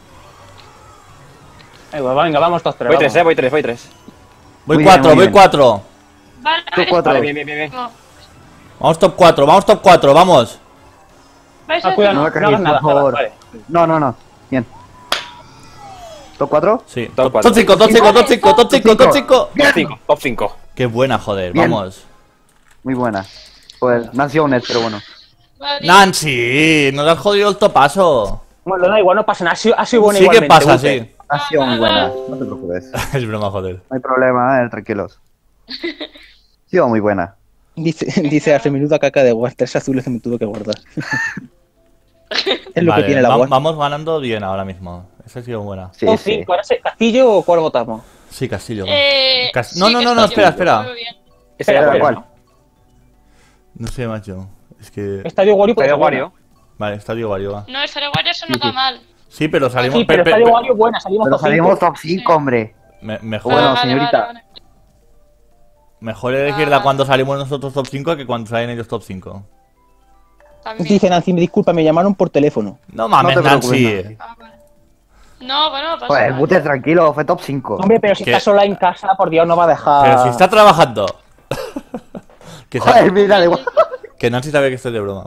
Ahí va, venga, vamos todos tres. Voy vamos. tres, eh, voy tres, voy tres. Voy Muy bien, cuatro, muy voy bien. cuatro. Vale, Tú cuatro. Vale, bien, bien, bien, bien. No. Vamos top cuatro, vamos top cuatro, vamos. ¿Vais Ah, a cuidado, No no, me no caguéis, hagas nada. por favor. Vale. No, no, no. Bien. ¿Top cuatro? Sí, Top top cuatro. top cinco, top cinco, top cinco, top cinco, top cinco. Top cinco, top cinco. Qué buena, joder, Bien. vamos. Muy buena. Pues naciones, pero bueno. Vale. Nancy, nos has jodido el topazo. Bueno, da igual, no pasa nada. Ha sido, ha sido buena Sí que igualmente, pasa, Ute. sí. Ha sido muy buena. No te preocupes. No Es broma, joder. hay problema, eh, tranquilos. Ha sido muy buena. Dice, dice hace menuda caca de guardar, tres azules que me tuve que guardar. Es lo Vale, que tiene la va- web. vamos ganando bien ahora mismo. Esa ha sido buena. Sí, Top sí. cinco, ahora sí, ¿Castillo o cuál votamos? Sí, Castillo. Eh, Cas- sí, no, no, no, no, Castillo, espera, espera. muy bien. Ese Espera, era espera, Wario. ¿Cuál? No sé, macho. Es que. Estadio Wario puede Estadio ser Wario. Vale, Estadio Wario va. No, Estadio Wario eso no Sí, va sí. mal. Sí, pero buena. salimos. Sí, pero pe- pe- Estadio pe- Wario es buena, salimos Pero top cinco. salimos top cinco, hombre. me- mejor, Bueno, vale, señorita. vale, vale. mejor elegirla cuando salimos nosotros top cinco que cuando salen ellos top cinco. También. Dije, Nancy, me disculpa, me llamaron por teléfono. No mames, No te preocupes, Nancy. Ah, vale. No, bueno, no pasa Joder, nada. Buter, tranquilo, fue top cinco. Hombre, pero si ¿Qué? está sola en casa, por Dios, no va a dejar... Pero si está trabajando. que, sa- Joder, mira, da igual. que Nancy sabe que estoy de broma.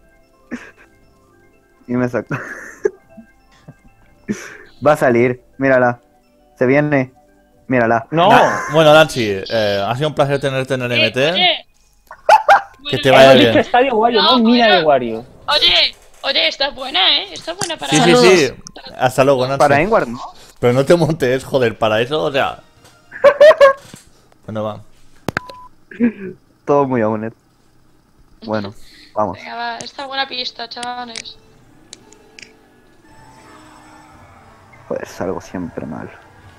Y me sacó. Va a salir, mírala. Se viene. Mírala. No, Na- bueno, Nancy, eh, ha sido un placer tenerte en el Eh, M T. oye. Que te Bueno, vaya hemos bien. dicho Estadio Wario, no, No, Mina bueno. de Wario. Oye, oye, estás buena, ¿eh? Estás buena para... Sí, sí, Saludos. sí. Hasta luego, Nancy. Para Engward, ¿no? Pero no te montes, joder, para eso, o sea. Bueno, va. Todo muy agonet. Bueno, vamos. Venga, va, está buena pista, chavales. Joder, salgo siempre mal.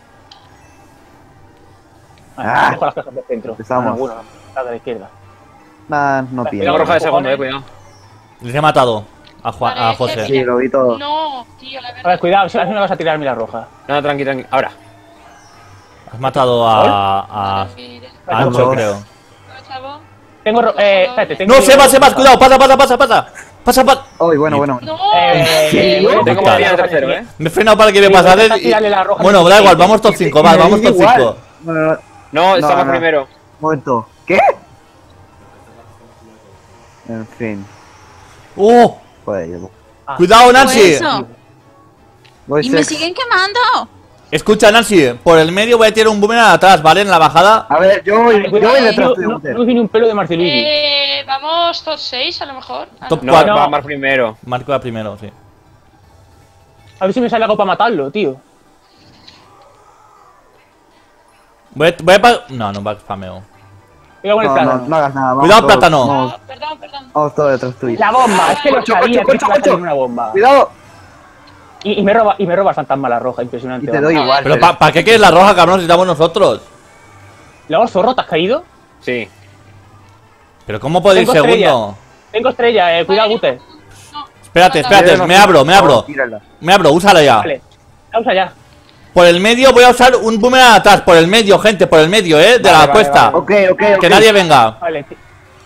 Ah, Ah. dejo las cajas de centro. Empezamos. Ah, bueno, la de la izquierda. Nah, no Tengo Tengo pierdo. roja de segundo, eh, cojones. cuidado. Les he matado a, Juan, Vale, a es que José. Sí, lo vi todo. No, tío, la A ver, verdad. cuidado, si no me vas a tirar a mí la roja. No, tranqui, tranqui. Ahora. Has matado a. a. Mira, a Ancho, Dos. creo. chavo. Tengo... ro- Eh, espérate, tengo... No, Sebas, Sebas, cuidado, pasa, pasa, pasa, pasa. Pasa, pasa. Uy, bueno, bueno. bueno. No, Eh, Sí, eh, bueno, Tengo Brutal. partida de tercero, eh. Me he frenado para que me Sí, pasases intenta y. tirarle la roja Bueno, en el da igual, sitio. vamos top cinco, va, Me vamos da top igual. cinco. No, no, no. No, estamos no. primero. Un momento. ¿Qué? En fin. ¡Uh! Joder, yo. Cuidado, Nancy. Eso. Voy Y me sex. siguen quemando. Escucha, Nancy, por el medio voy a tirar un boomerang atrás, ¿vale? En la bajada. A ver, yo voy, Vale, yo cuidado, voy no, detrás de no, Buter. no vi ni un pelo de Marceluigi. eh, vamos top seis a lo mejor. Ah, Top No, cuatro. va más primero. Marco va primero, sí. A ver si me sale algo para matarlo, tío. Voy a, voy a pa- No, no va a spameo. Cuidado con el No, no, plátano. no hagas nada. Vamos Cuidado, todos, plátano. Vamos, no, perdón, perdón. vamos todos detrás tuyo. La bomba, es que lo Concho, sabía concho, que concho, iba a salir concho. una bomba. Cuidado. Y, y me roba, y me roba el fantasma la roja, impresionante. Y te vamos. doy igual. Pero ¿para pa qué quieres la roja, cabrón, si estamos nosotros? Luego, zorro, ¿te has caído? Sí. Pero ¿cómo puedo ir Tengo estrella. segundo? Tengo estrella, eh, cuidado, Guter. No. Espérate, espérate, me abro, me abro. Tírala. Me abro, úsala ya. Vale, pausa ya. Por el medio voy a usar un boomerang atrás, por el medio, gente, por el medio, eh, de Vale, la vale, cuesta. vale. Ok, ok, ok. Que nadie venga. Vale, sí.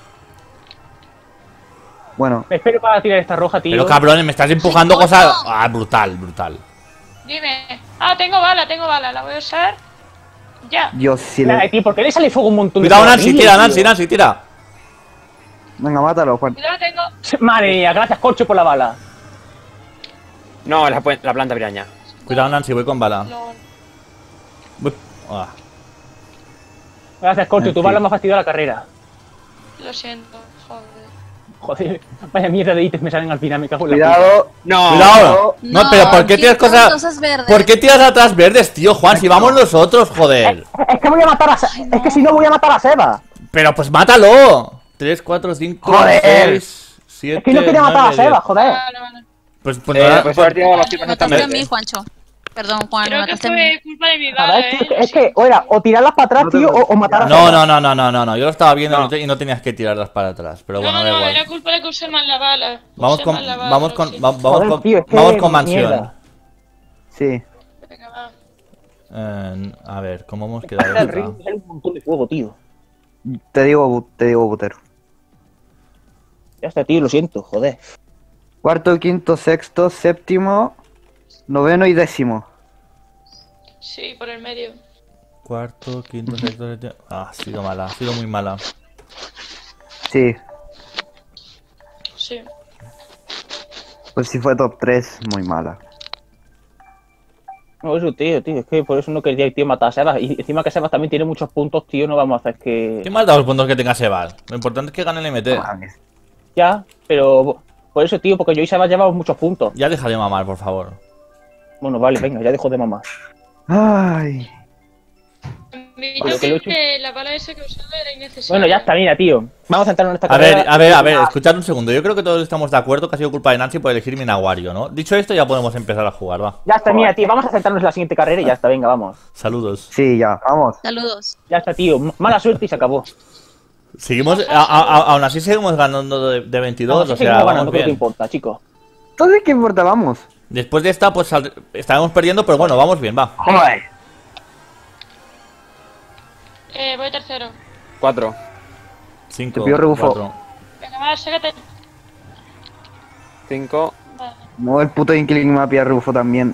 Bueno, Me espero para tirar esta roja, tío. Pero cabrones, me estás empujando Ay, cosas. coño. Ah, brutal, brutal. Dime. Ah, tengo bala, tengo bala. La voy a usar. Ya. yo sí Nada, le... tío, ¿por qué le sale fuego un montón Cuidado, de Nancy, fuego? tira, Tío. Nancy, Nancy, tira. Venga, mátalo, Juan. Cuidado, tengo. Madre mía, gracias, Corcho, por la bala. No, la, pu- la planta piraña. Cuidado, Nancy, voy con bala. No. Voy- ah. Gracias, Corcho, En tu fin. bala me ha fastidiado la carrera. Lo siento, joder. Joder, vaya mierda de ítems me salen al final, me cago en la puta. Cuidado. No. Cuidado. No, pero ¿por qué quiero tienes cosas? cosas verdes. ¿Por qué tiras atrás verdes, tío, Juan? Si vamos nosotros, joder. Es que voy a matar a Se- Es que si no voy a matar a Seba. Pero pues mátalo. tres, cuatro, cinco, Joder. seis, siete. Es que no quería matar a nueve, Seba, diez. joder. Vale, vale. Pues, pues Eh, nada, pues haber tirado las chicas Mataste a exactamente. mí, Juancho. Perdón, Juan, me Creo que mataste a mí. fue culpa de mi A bala, ver, eh. tío, es que, o era, o tirarlas para atrás, No te tío, o, preocupes. o matar a no, Seba. no, no, no, no, no, no. Yo lo estaba viendo y No. no te- y no tenías que tirarlas para atrás. Pero No, bueno, da no, igual. era culpa de que usé mal la bala. Vamos Usé con, mal la bala, vamos lo con, siento. va- vamos Joder, con, tío, es que vamos con mansión. mierda. Sí. Venga, va. Eh, a ver, ¿cómo hemos quedado? El esta? ring me sale un montón de fuego, tío. Te digo, Bu- te digo, Butero. Ya está, tío, lo siento, joder. Cuarto, quinto, sexto, séptimo, noveno y décimo. Sí, por el medio. Cuarto, quinto, sexto, séptimo. Ah, ha sido mala, ha sido muy mala. Sí. Sí. Pues si fue top tres, muy mala. No, eso, tío, tío, es que por eso no quería, tío, matar a Sebas. Y encima que Sebas también tiene muchos puntos, tío, no vamos a hacer que... ¿Qué más da los puntos que tenga Sebas? Lo importante es que gane el M T. No mames. Ya, pero... Por eso, tío, porque yo y Sebas llevamos muchos puntos. Ya deja de mamar, por favor. Bueno, vale, venga, ya dejo de mamar. Ay. Mi Lo que lo he hecho- que la bala esa que he usado era innecesaria. Bueno, ya está, mira, tío. Vamos a centrarnos en esta A ver, carrera. a ver, a ver, escuchad un segundo. Yo creo que todos estamos de acuerdo que ha sido culpa de Nancy por elegir Minawario, ¿no? Dicho esto, ya podemos empezar a jugar, va. Ya está, mira, tío. Vamos a centrarnos en la siguiente carrera y ya está, venga, vamos. Saludos. Sí, ya, vamos. Saludos. Ya está, tío. M- Mala suerte y se acabó. Seguimos, a- a- a- aún así seguimos ganando de, de veintidós, Vamos, o seguimos sea, ganando, vamos creo que bien. importa, chicos. Entonces, ¿qué importa? Vamos. Después de esta, pues sal- estaremos perdiendo, pero bueno, vamos bien, va. Joder. Eh, voy tercero. Cuatro. Cinco, Te pido rebufo. cuatro. Venga, va, sácate. Cinco. Vale. No, el puto Inkling me va a pillar rebufo también.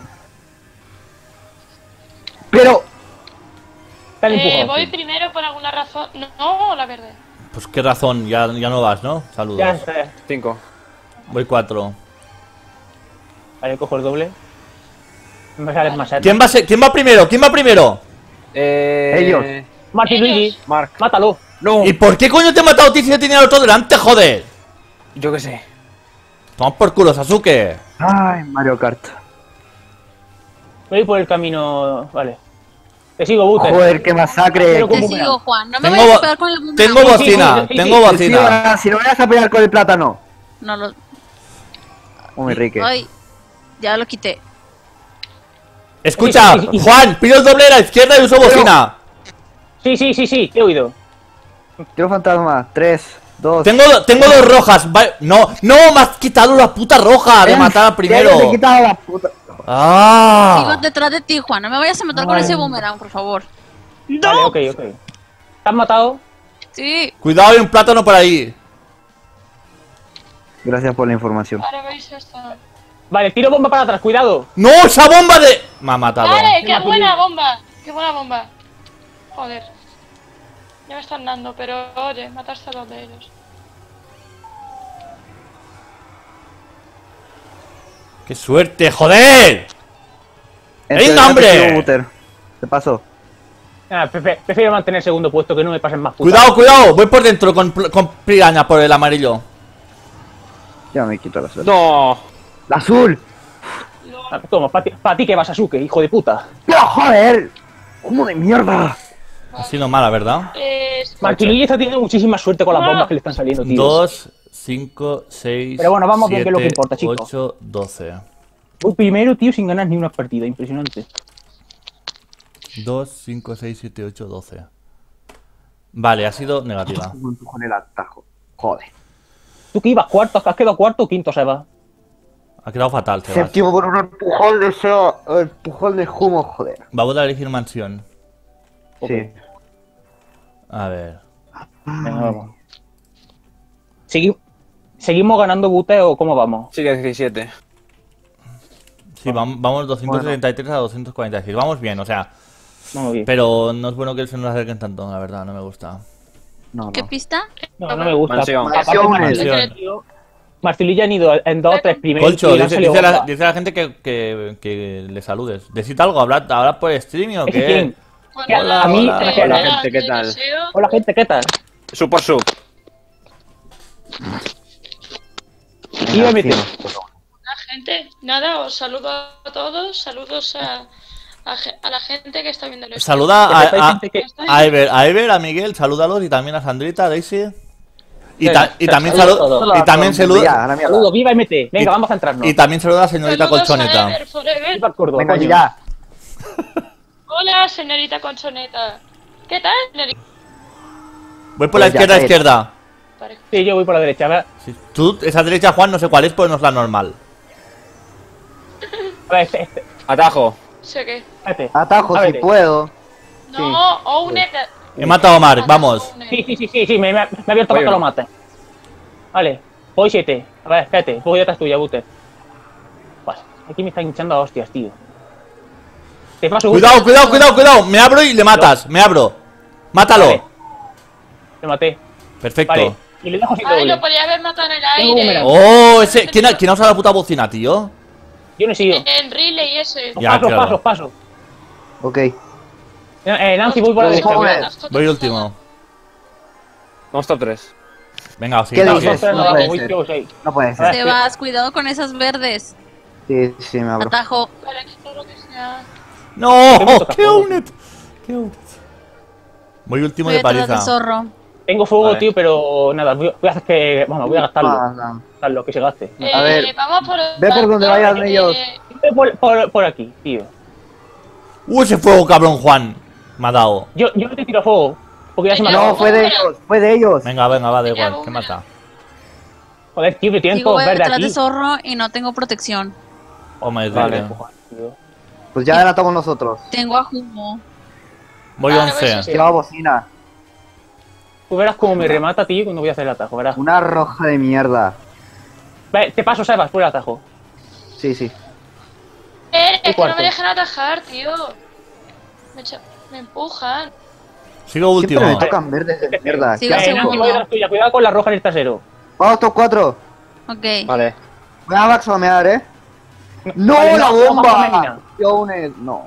Pero... Dale Eh, empujón. voy tío. primero por alguna razón. No, no, la verde. Pues qué razón, ya, ya no vas, ¿no? Saludos. Ya está. Cinco. Voy cuatro. Vale, cojo el doble. Me sale más cerca. ¿Quién va, a ser- ¿Quién va primero? ¿Quién va primero? Eh... Ellos. Martín Luigi, Mark. mátalo. No. ¿Y por qué coño te he matado a ti si yo tenía el otro delante, joder? Yo qué sé. Toma por culo, Sasuke. Ay, Mario Kart. Voy por el camino. Vale. Te sigo, Buter. Joder, qué masacre. Pero Te ¿cómo sigo, Juan. No me Tengo vayas a bo- pegar con el boomerang. Tengo sí, bocina, sí, sí, tengo sí, Sí, bocina. ahora, si no vayas a pelear con el plátano. No lo... Muy rique. Ay, ya lo quité. Escucha, Sí, sí, sí, sí. Juan, pido el doble a la izquierda y uso bocina. Sí, sí, sí, sí, te he oído. Tiro fantasma. Tres, dos... Tengo, tengo dos rojas. va- No, no, me has quitado la puta roja de matar al primero. Te he quitado la puta... Sigo Ah. detrás de ti, Juan. No me vayas a matar con Ay. ese boomerang, por favor. Vale, ok, ok. ¿Te has matado? Sí. Cuidado, hay un plátano por ahí. Gracias por la información. Ahora veis esto. Vale, tiro bomba para atrás, cuidado. ¡No, esa bomba de...! Me ha matado. ¡Vale! ¡Qué buena bomba! ¡Qué buena bomba! Joder. Ya me están dando, pero oye, mataste a dos de ellos. ¡Qué suerte, joder! Entonces, ¡Venga, hombre! ya te sigo, Buter. Te paso. Ah, prefe- prefiero mantener el segundo puesto que no me pasen más putas. Cuidado, cuidado, voy por dentro con, pl- con piraña por el amarillo. Ya me quito la suerte. No. ¡La azul! Ah, toma, para ti, pa ti que vas a Sasuke, hijo de puta. ¡No, joder! ¡Cómo de mierda! Ha sido mala, ¿verdad? Eh, Martín Luigi está teniendo muchísima suerte con las Ah. bombas que le están saliendo, tío. dos, cinco, seis, Pero bueno, vamos bien, que es lo que importa, chicos. ocho, doce. Voy primero, tío, sin ganar ni una partida, impresionante. dos, cinco, seis, siete, ocho, doce. Vale, ha sido negativa. Un empujón el atajo. Joder. Tú que ibas cuarto, has quedado cuarto o quinto, Seba. Ha quedado fatal, Sebas. Séptimo por un empujón de ese... empujón de humo, joder. Vamos a elegir mansión. Sí. A ver. Venga, vamos. Segui- ¿Seguimos ganando Bute o cómo vamos? Sigue diecisiete. Sí, vam- vamos doscientos setenta y tres a doscientos cuarenta y seis. Vamos bien, o sea. Vamos bien. Pero no es bueno que se nos acerquen tanto, la verdad, no me gusta. No, ¿Qué no. pista? No, no me gusta. Mansión. Aparte, Mansión. Mansión. Marcililla han ido en dos o tres primeros. Colcho, y le han dice, salido dice la, bombas. dice la gente que, que, que le saludes. Decid algo, hablad, hablad por streaming o ¿Ese qué. quién? Bueno, Hola, a mí- hola. eh, Hola, nada, gente, ¿qué te tal? deseo- Hola, gente, ¿qué tal? Sub por sub. Iba a meter. Hola, gente. Nada, os saludo a todos. Saludos a, a, ge- a la gente que está viendo el Saluda Que a, sepáis, a, gente, que- a Ever, a Ever, a Miguel, salúdalos y también a Sandrita, a Daisy. Y, ta- Venga, y también saludos saluda, a todos. y también Ya, saluda, a la mierda. Saludos, viva M T. Venga, Y- vamos a centrarnos. y también saluda a la señorita Saludos a Colchoneta. Ever Forever. Viva el Córdoba, Venga, coño. ya. Hola, señorita Conchoneta. ¿Qué tal, señorita? Voy por la Pues ya, izquierda, Ed. izquierda. Pareja. Sí, yo voy por la derecha. A ver, Sí, tú, esa derecha, Juan, no sé cuál es, pues no es la normal. a ver, este, este, Atajo. ¿Sé qué? este. Atajo A si ver, puedo. No, Oune. He matado a Mark, vamos. Sí, sí, sí, sí, sí, me, me, me ha abierto Oye, para que lo no. mate. Vale, voy siete. A ver, espérate, voy detrás tuya, Buter. Pues, aquí me están hinchando a hostias, tío. Te paso, Buter. Cuidado, cuidado, cuidado, cuidado. Me abro y le matas, me abro. Mátalo. Vale. Te maté. Perfecto. Vale, y le dejo sin Ay, doble. lo podría haber matado en el Tengo aire. boomerang. Oh, ese. ¿Quién ha, quién ha usado la puta bocina, tío? Yo no sigo. En relay ese. Ya, paso, claro. paso, paso. Ok. Eh, Nancy, voy por la derecha. Joder. cuidado. Voy último. Vamos top tres. Venga, sí. ¿Qué No, dale. dices? dos, tres, no, No vamos, puede voy ser. yo, seis. No puede A ser. ver. Te vas, cuidado con esas verdes. Sí, sí, me abro. Atajo. Para que todo lo que sea. No, Te meto qué capón. unet. Qué unet. Voy último Voy de detrás del paliza. zorro. Tengo fuego, Vale. tío, pero nada, voy voy a hacer que. Vamos, voy a gastarlo. Nada. Gastarlo, que se gaste. Eh, A ver, vamos por. ve por donde vayan eh, ellos. Por, por, por aquí, tío. ¡Uh, ese fuego, cabrón, Juan! Me ha dado. Yo, yo no te tiro fuego. Porque ya se me ha Venga, No, dado. fue de ellos, fue de ellos. Venga, venga, va, da igual. Venga, ¿Qué una. mata? Joder, tío, que tienen Digo, todos voy verdes detrás aquí. del zorro y no tengo protección. Oh, my Vale. God. Tío. Pues ya adelantamos nosotros. Tengo a Jumo. Voy Vale, once. pues, Lleva bocina. Tú verás cómo me remata, tío, cuando voy a hacer el atajo, verás. Una roja de mierda. Vale, te paso, Sebas, por el atajo. Sí, sí. Eh, es que no cuarto. me dejan atajar, tío. Me, echa- me empujan. Sigo último. Siempre me tocan verdes de mierda. Sí, ¿Qué va Eh, asco. segundo. no, voy a dar tuya, cuidado con la roja en el trasero. Vamos, top cuatro. Ok. Vale. Voy a maxamear, eh. ¡No, Vale, la no, vamos con bomba! Melina. Jones, no.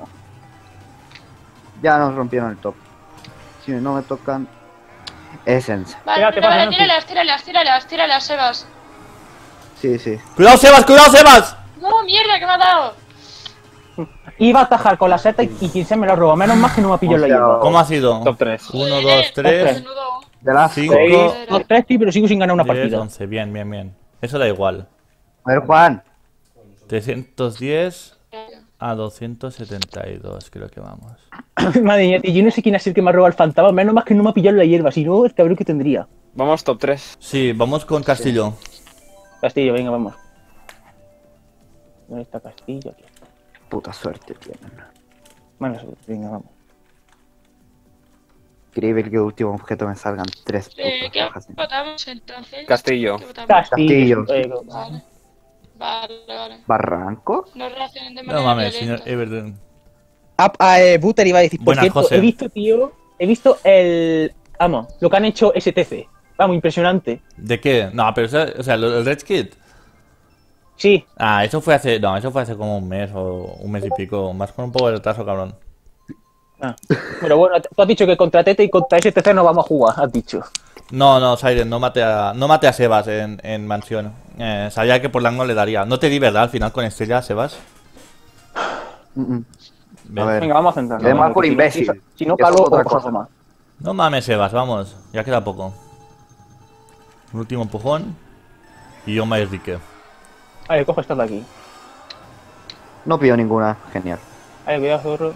Ya nos rompieron el top. Si no me tocan. Essence. Vale, Espérate, vale, pasa, vale, tíralas, tíralas, tíralas, tíralas, Sebas. Sí, sí. ¡Cuidado, Sebas! ¡Cuidado, Sebas! No, mierda, que me ha dado. Iba a atajar con la seta y, y quien se me la roba. Menos mal que no me ha pillado la Hostia. hierba. ¿Cómo ha sido? Top tres. uno, Eh, dos, tres, menudo. De las cinco, Seis, dos, tres, tío, pero sigo sin ganar una diez, partida. once. Bien, bien, bien. Eso da igual. A ver, Juan. trescientos diez a doscientos setenta y dos, creo que vamos. Madre mía, tío, yo no sé quién ha sido el que me ha robado el fantasma. Menos mal que no me ha pillado la hierba. Si no, el cabrón que tendría. Vamos top tres. Sí, vamos con Castillo. Castillo, venga, vamos. ¿Dónde está Castillo? Aquí. Puta suerte tienen. Bueno, venga, vamos. Increíble que el último objeto me salgan tres Eh, putas ¿Qué hojas. votamos entonces? Castillo. ¿Qué votamos? Castillo. Castillo. eh, Vale. Vale, vale. ¿Barranco? No reaccionen de manera No mames, señor violenta. Everton. Ah, ah, eh, Butter iba a decir, por Buenas, cierto, José. he visto, tío, he visto el... Vamos, lo que han hecho S T C. Vamos, impresionante. ¿De qué? No, pero eso- o sea, lo- el Red Kit. Sí, Ah, eso fue hace. No, eso fue hace como un mes o un mes y pico. Más con un poco de retraso, cabrón. ah. Pero bueno, tú has dicho que contra Tete y contra S T C no vamos a jugar, has dicho. No, no, Siren, no mate a, no mate a Sebas en, en mansión. Eh, sabía que por Lango le daría. No te di, ¿verdad? Al final con Estrella, Sebas. Mm, mm. Ven. A ver. Venga, vamos a centrarnos. Y además Vamos, por que si no- imbécil. Si, si no, Que eso calo, es otra otra cosa cosa. más. No mames, Sebas, vamos. Ya queda poco. Un último empujón. Y yo más rique. Vale, cojo esta de aquí. No pido ninguna. Genial. Vale, cuidado, zorro.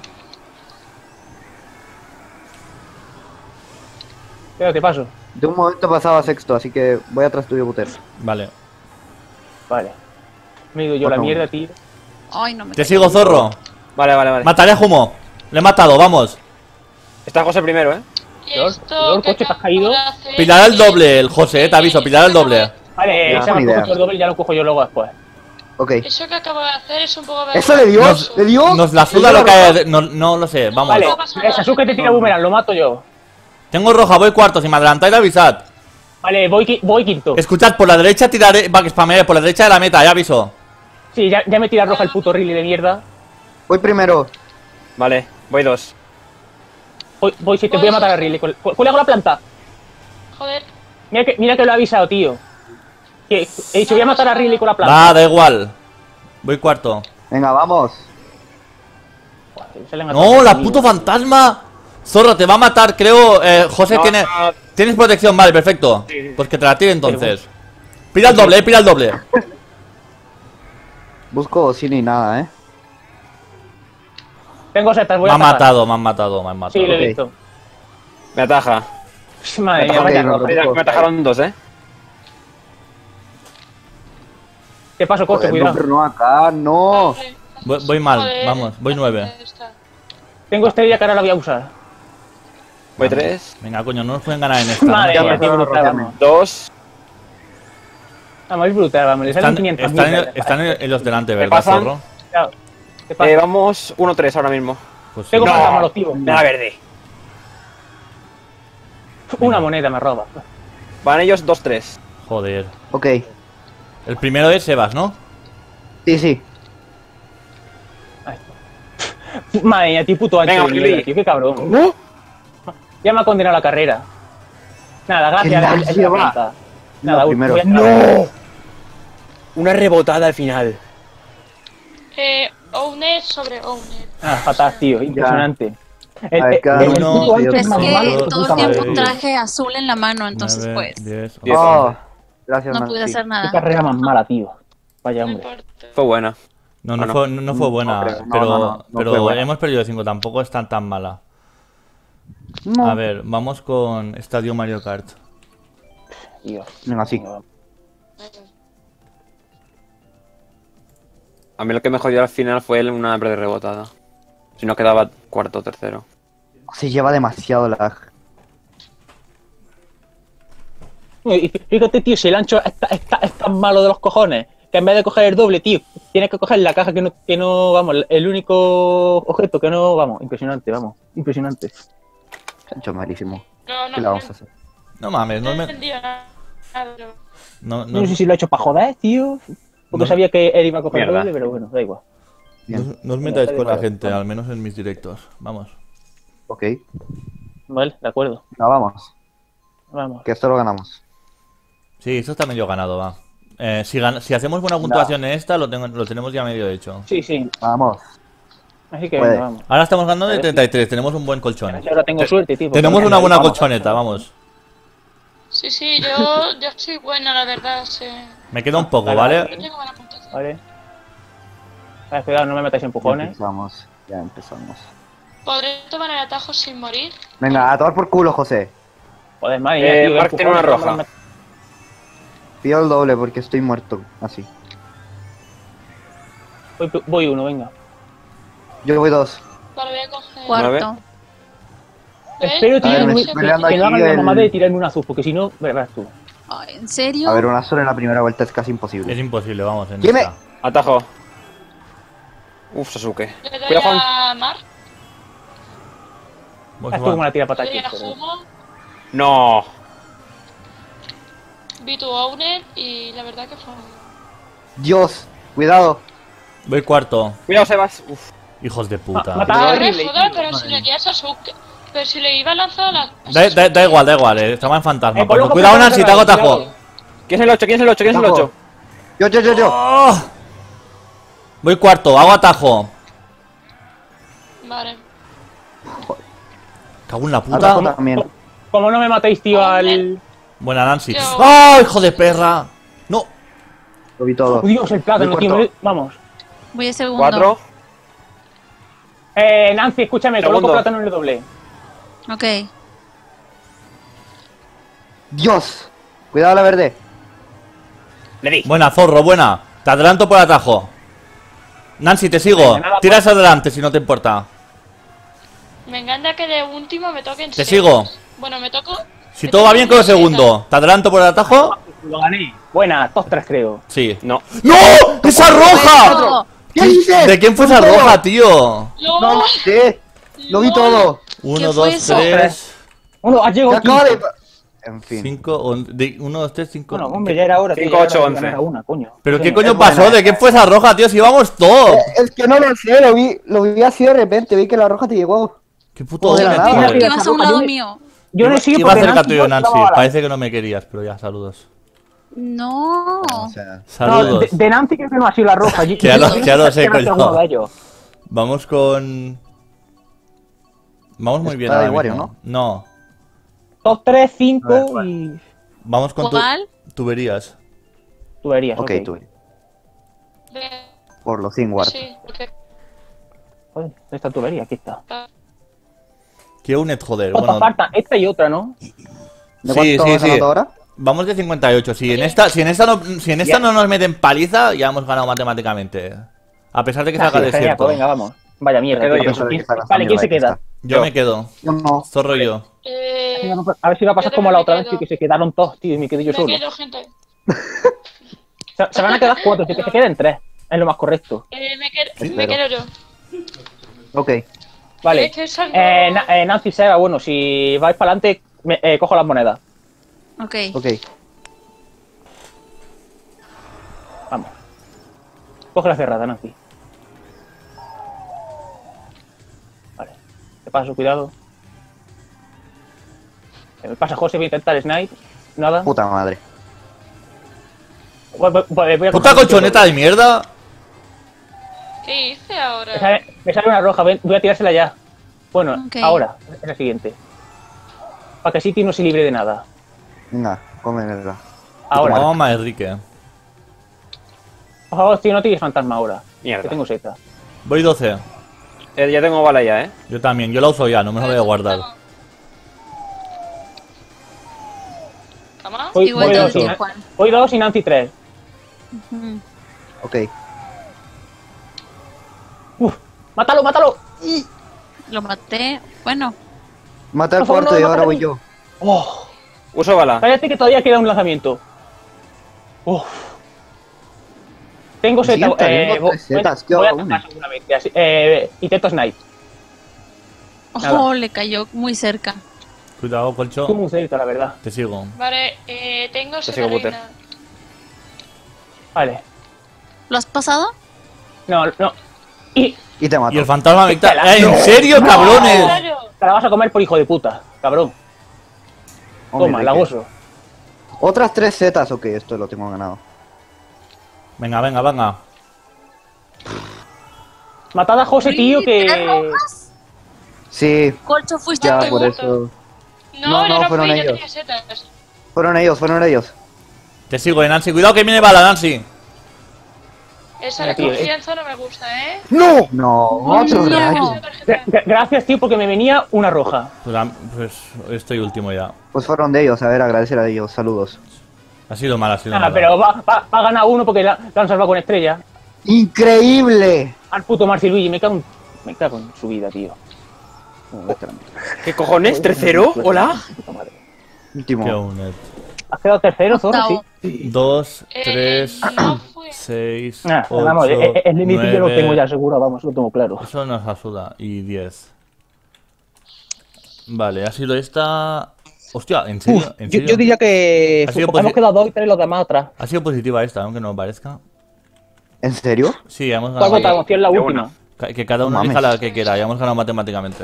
Espera, te paso. De un momento pasaba a sexto, así que voy atrás tuyo, Buter. Vale. Vale. Me he ido yo la Por favor. mierda, tío. Ay, no me Te sigo, zorro. Vale, vale, vale. Mataré a Jumo. Le he matado, vamos. Está José primero, ¿eh? Y Lord, esto Lord, que coche, ¿te has acabo caído? de hacer Pillará el es- doble, el José, eh, te aviso, pillará el doble. Vale, Ya, ese buena me idea. cojo el doble y ya lo cojo yo luego después. Ok. Eso que acabo de hacer es un poco ¡Eso le dio! vergonzoso. ¡Le dio! Nos la suda lo que hay. No, no lo sé, vamos. Vale, No pasa nada. el Sasuke te tira boomerang, lo mato yo. Tengo roja, voy cuarto. Si me adelantáis, avisad. Vale, voy, qui- voy quinto. Escuchad, por la derecha tiraré. Va, que spamearé por la derecha de la meta, ya aviso. Sí, ya, ya me tira roja el puto Riley de mierda. Voy primero. Vale, voy dos. Voy, voy si te voy a matar a Riley. Cu- cu- Cuelga con la planta. Joder. Mira que, mira que lo he avisado, tío. Que he dicho, voy a matar a Riley con la planta. Va, da igual. Voy cuarto. Venga, vamos. Joder, salen a No, todos la conmigo. puto fantasma. Zorro, te va a matar, creo. Eh, José No, tiene. no. Tienes protección, vale, perfecto. Sí, sí. Pues que te la tire entonces. Pira el doble, eh, pira el doble. Busco bocina y nada, eh. Tengo setas, voy Me a han atacar. matado, me han matado, me han matado. Sí, lo he Ok. visto. Me ataja. Madre mía, Ok, vaya no, roja. no. Me atajaron dos, ¿eh? Te paso coche, Joder, no, cuidado. pero no acá, no. Vale. Voy, voy mal, Joder. vamos, voy nueve. Ahí está. Tengo estrella que ahora la voy a usar. Voy tres. Venga, coño, no nos pueden ganar en esta. Madre ¿no? mía, Ya, tío, ya, brutal, ya, vamos. Dos. Vamos, es brutal, vamos. Le salen Están, quinientos están, mil. en, están en- en los delante, ¿Me ¿verdad, pasan? zorro? ¿Qué pasa? Eh, vamos uno tres ahora mismo. Pues sí. Tengo No. fantasma los tíos. Me da verde. Una moneda me roba. Van ellos dos tres. Joder. Ok. El primero es Sebas, ¿no? Sí, sí. Madre mía, tío, puto ancho Venga, de mierda, Billy. tío, qué cabrón. ¿No? Ya me ha condenado la carrera. Nada, gracias. ¿Qué el- el- más el- lleva? la planta. No, Nada, primero. voy a- ¡No! Una rebotada al final. Eh, Owner sobre Owner. Ah, fatal, tío, impresionante. El, A ver, el- cada el uno- puto ancho Es es más que malo que todo todo puta el tiempo madre. traje azul en la mano, entonces nueve, pues diez, Diez. once. Oh, gracias, no man. pude Sí. hacer Qué nada. carrera más mala, tío. Vaya No hombre. importa. Fue buena. No, no, ¿O no? fue, no, no fue No buena, creo. No, pero, no, no, no pero fue buena. hemos perdido cinco, tampoco es tan tan mala. No. A ver, vamos con Estadio Mario Kart. Tío. Venga, sí. A mí lo que me jodió al final fue el- una verde rebotada. Si no quedaba cuarto o tercero. Se lleva demasiado lag. Y fíjate, tío, si el ancho está, está, es tan malo de los cojones que en vez de coger el doble, tío, tienes que coger la caja que no, que no, vamos, el único objeto que no, vamos, impresionante, vamos, impresionante. Ancho malísimo. No, no, ¿Qué le vamos a hacer? No mames, no no me... entendía nada. pero- No, No, no, sé si lo ha hecho para joder, tío, porque No. sabía que él iba a coger el Mierda. doble, pero bueno, da igual. no, no os metáis con la gente, al menos en mis directos. Vamos. Ok. Vale, de acuerdo, No, vamos. vamos. Que esto lo ganamos. Sí, esto está medio ganado, va. Eh, si, gan- si hacemos buena puntuación en esta, lo, tengo, lo tenemos ya medio hecho. Sí, sí, Vamos. así que Puede. venga, vamos. Ahora estamos ganando de treinta y tres, tenemos un buen colchón. Ahora tengo suerte, tío. porque Tenemos no- una buena vamos. colchoneta, vamos. Sí, sí, yo, yo soy buena, la verdad. Sí. Me queda un poco, Yo ¿vale? tengo buena puntuación. Vale. A cuidado, no me metáis Ya empujones. empezamos. Ya empezamos. ¿Podré tomar el atajo sin morir? Venga, a tomar por culo, José. Joder, madre mía, Eh, tío, Mark tiene una empujones, roja. no me- Pido el doble porque estoy muerto. Así. Voy, voy uno, venga. Yo voy dos. Vale, voy a coger. Cuarto. ¿Ves? Espero, tío, A ver, que me no- estoy que, peleando que no aquí hagan la el- mamada de tirarme un azul, porque si no, verás tú. Ay, ¿en serio? A ver, una sola en la primera vuelta es casi imposible. Es imposible, vamos. En ¿Quién me- esta. Atajo. Uf, Sasuke. Le doy Cuidado, Juan. a Mar. Vos, Estuvo como Juan. la tira Le pata doy aquí, a pero... Humo. No. Vi tu owner y la verdad que fue. Dios, cuidado. Voy cuarto. Cuidado, Sebas. Uf. Hijos de puta. Ah, mata- No, horrible, joder, tío. pero si le di a Sasuke. Pero si le iba a lanzar a la. Da, da- da igual, da igual, eh. Estamos en fantasma. Eh, por loco, Cuidado, por loco, Nancy, te hago cuidado. tajo. ¿Quién es el ocho? ¿Quién es el ocho? ¿Quién es el Tajo. ocho? Yo, yo, yo, yo. ¡Oh! Voy cuarto, hago atajo. Vale. Cago en la puta. Atajo también. Como no me matéis, tío, al... Buena, Nancy. Yo- ¡Oh, hijo de perra! No. Lo vi todo. Oh, Dios, el plátano, Voy tío. cuarto. me- Vamos. Voy a segundo. Cuatro. Eh, Nancy, escúchame, Segundo. coloco plátano en el doble. Ok. Dios. Cuidado la verde. Le di. Buena, zorro, buena. Te adelanto por atajo. Nancy, te sigo. Venga, nada, Tiras adelante si no te importa. Me encanta que de último me toquen. Te seis. sigo. Bueno, me tocó. Si todo va bien con el segundo. ¿Te adelanto por el atajo? Lo gané. Buena, dos tres creo. Sí. No. ¡No! ¡Esa roja! Otro. ¿Qué dices? ¿De quién fue esa roja, tío? ¡No! No lo sé. Lo vi todo. Uno, fue dos, eso? tres, Uno, has llegado Me acaba quince. de... En fin. cinco, on- de- uno, dos, tres, cinco. Bueno, hombre, ya era hora, tío. Cinco, ya era ocho, hora de once. ganar a una, coño. ¿Pero qué Coño, coño es buena, pasó? ¿De eh. quién fue esa roja, tío? Si íbamos top. Es que no lo sé, lo vi, lo vi así de repente, vi que la roja te llegó. Qué puto Joder, hombre, nada. tío. Mira, Que ibas a un Yo lado me- mío. Yo no Iba- sigo Iba porque cerca Nancy tuyo, no Nancy. tiraba bala. Parece que no me querías, pero ya, saludos. No. O sea, No, Saludos. de, de Nancy creo que no ha sido la roja. Yo- Que ya lo- yo- que ya lo yo- sé, yo no sé coño. alguno de ellos. Vamos con... Vamos muy bien Está de ahora Wario, mismo. No, Top tres, A cinco ver, y... vamos con tu... ¿Cuál? tuberías. Tuberías, ok, ok. tú. De- Por los cien watts. Sí, porque. Joder, ¿dónde está tubería? Aquí está. Quiero un Ed, joder. Otra Bueno, falta, esta y otra, ¿no? ¿De Sí, cuánto sí, has sí. anotado ahora? vamos de cincuenta y ocho. Si en esta, si en esta, no, si en esta Ya. no nos meten paliza, ya hemos ganado matemáticamente. A pesar de que salga Ah, sí, desierto. genial, pues venga, vamos. Vaya mierda. Me quedo tío. yo. A pesar de que salga Vale, ¿quién se Samurai, queda? está. Yo Yo. me quedo. Yo no. Zorro yo. Eh, A ver si va a pasar Yo como también la me otra vez, quedo. tío, que se quedaron todos, tío, y me quedé yo me solo. quedo, gente. Se, se van a quedar cuatro, que se queden tres. Es lo más correcto. Eh, me, quedo, Sí, me pero- quedo yo. Ok. Vale. Es que salgo- Eh, Na- eh, Nancy, Seba, bueno, si vais para adelante, me- eh, cojo las monedas. Ok. Ok. Vamos. Coge la cerrada, Nancy. Vale. Te paso, cuidado. Me pasa José, voy a intentar snipe. Nada. Puta madre. Voy- voy- voy- voy a Puta coger- colchoneta de mierda. ¿Qué hice ahora? Me sale, me sale una roja, ven, voy a tirársela ya. Bueno, Ok. ahora, es la siguiente. Para que City no se libre de nada. Venga, cómela. Ahora. Toma, Enrique. Por favor, tío, no tires fantasma ahora. Mierda. Que tengo seta. Voy doce. Eh, ya tengo bala ya, ¿eh? Yo también, yo la uso ya, no me la voy a guardar. ¿Toma? Voy, Igual voy que dos, tú, y, Juan. voy dos y Nancy tres. Ujú. Ok. Uf, mátalo, mátalo. Lo maté. Bueno, Mata al Por favor, cuarto no, y no, ahora mata a voy mí. yo. Oh, Uso bala. cállate que todavía queda un lanzamiento. Uf. Tengo Sí, seta. está Eh, viendo voy, tres setas, voy a queda atacar una. seguramente. Así, eh, intento snipe. Nada. oh, le cayó muy cerca. Cuidado, Estoy colcho. muy cerca, la verdad. Te sigo. Vale, eh, tengo sigo, Butter. reina. Vale. ¿Lo has pasado? No, no. Y Y te mato. Y el fantasma me Te la- está... ¡Eh, en serio, cabrones! Claro. te la vas a comer por hijo de puta, cabrón. Hombre, Toma, ¿de la qué? gozo. Otras tres setas, ok, esto lo tengo ganado. Venga, venga, venga. Matad a José, tío, Uy, ¿tres que. rojas? Sí, Colcho, fuiste ya tú. por eso. No, No, yo no, no fueron fui, yo ellos. tenía setas. Fueron ellos, fueron ellos. Te sigo, eh, Nancy. Cuidado que viene bala, Nancy. Esa Mira, tío, eh. confianza no me gusta, ¿eh? ¡No! No, otro No. rayo. Esa tarjeta. Gra- gra- Gracias, tío, porque me venía una roja. Pues, a- pues estoy último ya. Pues fueron de ellos, a ver, agradecer a ellos, saludos. Ha sido mal, ha sido Ah, mal. pero va, va, va a ganar uno porque la, la han salvado con estrella. ¡Increíble! Al puto Marci Luigi, me cago en, me cago en su vida, tío. ¿Qué cojones? ¿tres cero? ¿Hola? Puta madre. Último. Qué unet. ¿Has quedado tercero, Zorro? Octavo. Sí. Dos, Eh, tres, no fue. seis, Ah, ocho, vamos, el, el límite yo lo nueve. tengo ya seguro, vamos, lo tengo claro. Eso nos ayuda. Y diez. Vale, ha sido esta... Hostia, ¿en serio? Uf, ¿En yo, serio? yo diría que Ha sido hemos posi- quedado dos y tres los demás atrás. Ha sido positiva esta, aunque no parezca. ¿En serio? Sí, hemos ¿Cuál ganado. contamos? ¿Quién es la de última? Ca- Que cada No uno mames. elija la que quiera, ya hemos ganado matemáticamente.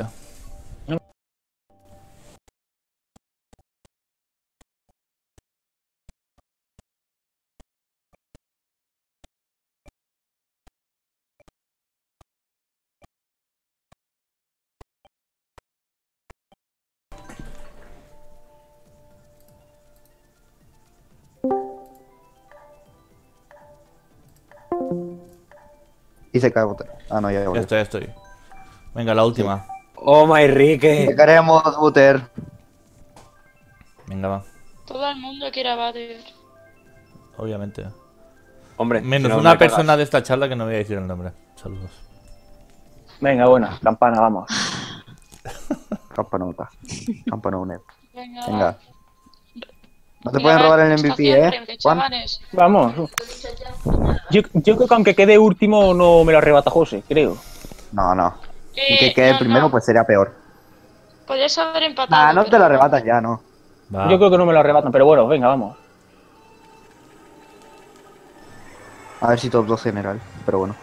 Y se cae otra. Ah, no, ya Ya volvió. estoy, ya estoy. Venga, la última. Oh, my Enrique. Te queremos, Butter. Venga, va. Todo el mundo quiere a Butter. Obviamente. Hombre, Menos si no, una me cagas. persona de esta charla que no voy a decir el nombre. Saludos. Venga, buena, campana, vamos. Campanota. Campanota. Venga. Venga. No te Mira, pueden va, robar el M está V P, ¿eh? siempre, Juan. chavales. Vamos. Yo, yo creo que aunque quede último no me lo arrebata José, creo. No, no. Y Eh, que quede no, primero, no. pues sería peor. Podrías haber empatado. Ah, no te pero lo arrebatan ya, no. Va. Yo creo que no me lo arrebatan, pero bueno, venga, vamos. A ver si top dos general, pero bueno.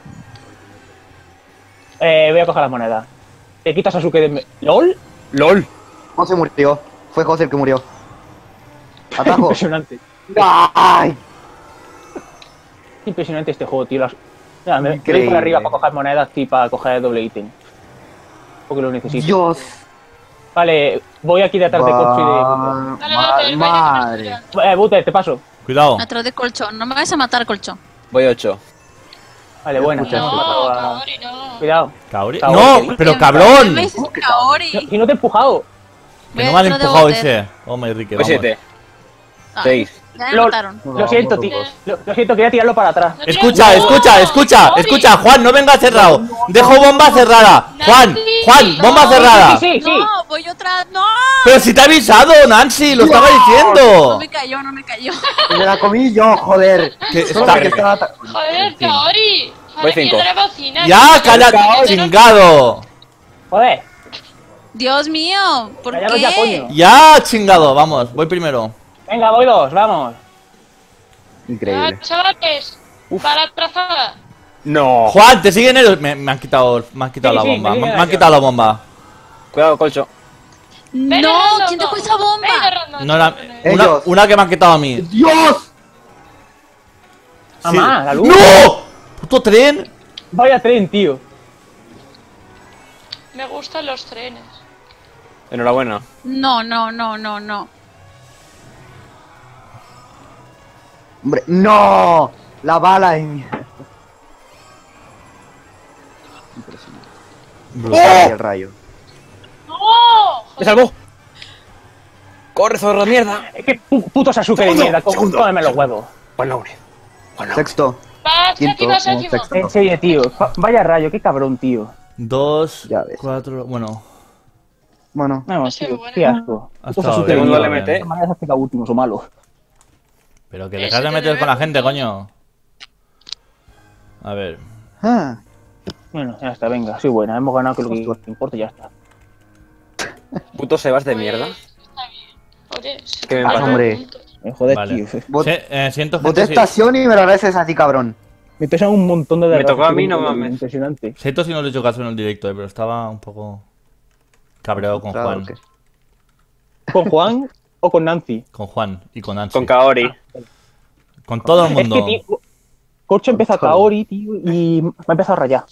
Eh, voy a coger las monedas. Te quitas a Sasuke de... ¿LOL? LOL. José murió. Fue José el que murió. Atajo. Impresionante. ¡Ay! Impresionante este juego, tío. Las... Mira, me, me voy Increíble. por arriba para coger monedas y para coger doble ítem. Porque lo necesito. Dios. Vale, voy aquí detrás de Corcho y de... Va- Dale, ma- Butter, vaya Madre. con Eh, Butter, te paso. Cuidado. Atrás de colchón. No me vais a matar, colchón. Voy ocho. Vale, buena. Escucha, He No, matado a- Kaori, no. Cuidado. Kaori. Kaori. ¡No! ¡Pero ¿Qué cabrón! me dices, Kaori? Si no te he empujado. Que Voy no me han detrás de empujado Butter. ese. Oh, my Enrique, Voy vamos. siete. Ah, seis. Ya me Lo, mataron. lo siento, tío. Lo, lo siento, quería tirarlo para atrás. No Escucha, tiras- escucha, escucha, Kaori. escucha, Juan, no venga cerrado. Dejo bomba cerrada. Juan, Juan, bomba No. cerrada. Sí, sí, sí. No, voy atrás. No. Pero si te he avisado, Nancy, lo estaba No diciendo. me cayó, no me cayó. Me la comí yo, joder. Que Solo está- que estaba ta- Joder, Kaori. Voy cinco. Joder, la bocina. Ya, calla, Kaori. chingado. Joder. Dios mío, ¿por Cállalo ya, qué? coño. Ya, chingado, vamos, voy primero. Venga, voy dos, vamos. Increíble. Ah, chavales. Para trazada. No. Juan, te siguen ellos. Me, me han quitado, me han quitado Sí, la sí, bomba. me Me, siguen me han ellos. quitado la bomba. Cuidado, colcho. Ven, No, Random, ¿quién dejó no. esa Ven, bomba? Random, No era, chavales. una, Ellos. una que me han quitado a mí. ¡Dios! Sí. Mamá, la luz. ¡No! ¡Puto tren! Vaya tren, tío. me gustan los trenes. Enhorabuena. No, no, no, no, no. Hombre, ¡no! La bala en mi... Impresionante. Brutal. Y el rayo. ¡No! ¡Me salvó! ¡Corre, zorro de mierda! Es que pu- puto Sasuke de Segundo, mierda, có- segundo. cómeme los huevos. Buen logro. Buen logro. Sexto. Va, Quinto, séptimo, no, séptimo. sexto. En serio, tío. fa- Vaya rayo, qué cabrón, tío. Dos, Ya ves. cuatro, bueno. Bueno, Vamos, Ha sido tío, bueno. qué asco. Ha Puto estado Sasuke de bien, Segundo mierda. L M De T. todas maneras has pegado últimos o malos. Pero que Eso dejad de te meter debe con la gente, gustar. coño. A ver. ah, Bueno, ya está, venga, soy buena. Hemos ganado, que es lo que importa y ya está. Puto Sebas de Pues, mierda. está bien. Oye, ¿Qué me cuatro pasa? Hombre. puntos. Me joder, Vale. tío. Vot- Se- eh, siento voté gente, si, estación y me lo agradeces a ti, cabrón. Me pesan un montón de Me derrotas, tocó a mí, tío, no mames. Impresionante. siento si no le he hecho caso en el directo, eh, pero estaba un poco cabreado con Claro, Juan. que- ¿Con Juan o con Nancy? Con Juan y con Nancy. Con Kaori. Con todo el Es mundo. que, tío, Corcho empieza a Kaori, tío, y me ha empezado a rayar.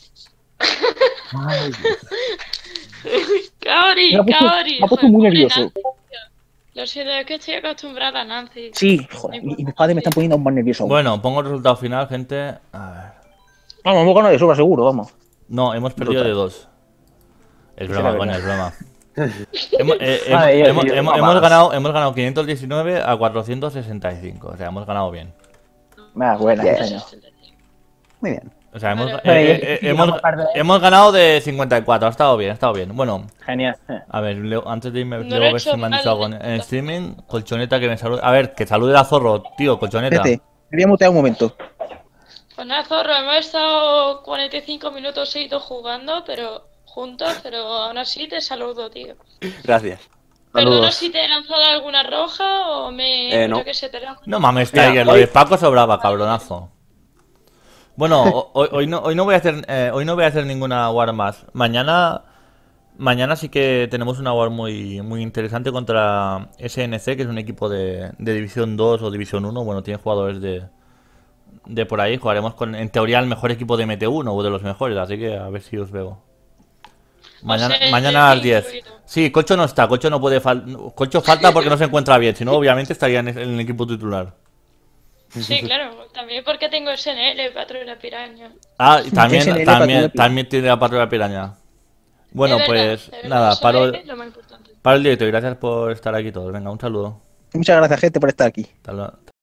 Kaori, Me ha puesto- Kaori. me ha puesto joder, muy pobre nervioso. Nancy, tío. Lo siento, es que estoy acostumbrada a Nancy. Sí, joder, y, y mis padres me están poniendo aún más nervioso. Bueno, pongo el resultado final, gente. A ver. Vamos, hemos ganado de sobra, seguro, vamos. No, hemos perdido Brutal. de dos. Es Será broma, verdad. coño, es broma. hemos, eh, hemos- Vale, yo- hemos- yo- hemos- vamos. hemos ganado, hemos ganado quinientos diecinueve a cuatrocientos sesenta y cinco. O sea, hemos ganado bien. Ah, buena, Yes. coño. Muy bien. O sea, hemos, Vale. eh, eh, Eh, eh, sí, hemos, vamos a perder. hemos ganado de cincuenta y cuatro. Ha estado bien, ha estado bien. Bueno, Genial. eh. a ver, Leo, antes de irme, No luego lo he ver si hecho me han mal, dicho algo en, ¿eh? en streaming. Colchoneta que me salude. A ver, que salude a Zorro, tío, Colchoneta. Espérate, me voy a mutear un momento. Pues nada, Zorro, hemos estado cuarenta y cinco minutos seguidos jugando, pero juntos, pero aún así te saludo, tío. Gracias. Perdona Saludos. si te he lanzado alguna roja o me... Eh, no. Yo que sé, te he lanzado- No mames, Mira, Tiger, lo hoy- de Paco sobraba, cabronazo. Bueno, ho- hoy, hoy no, hoy no voy a hacer, eh, hoy no voy a hacer ninguna war más. Mañana, mañana sí que tenemos una war muy, muy interesante contra S N C, que es un equipo de, de División dos o División uno. Bueno, tiene jugadores de, de por ahí. Jugaremos con, en teoría, el mejor equipo de M T uno o de los mejores, así que a ver si os veo. Mañana, sea, mañana a las sí, diez. incluido. Sí, Colcho no está, Colcho no puede faltar. Colcho falta porque no se encuentra bien, si no, obviamente estaría en el, en el equipo titular. Sí, claro, también porque tengo S N L, Patrulla Piraña. Ah, y también, S N L también, Patrulla también tiene la patrulla piraña. Bueno, Es verdad, pues de verdad, nada, eso paro, es lo más importante. paro el directo y gracias por estar aquí todos. Venga, un saludo. Muchas gracias, gente, por estar aquí. Hasta luego.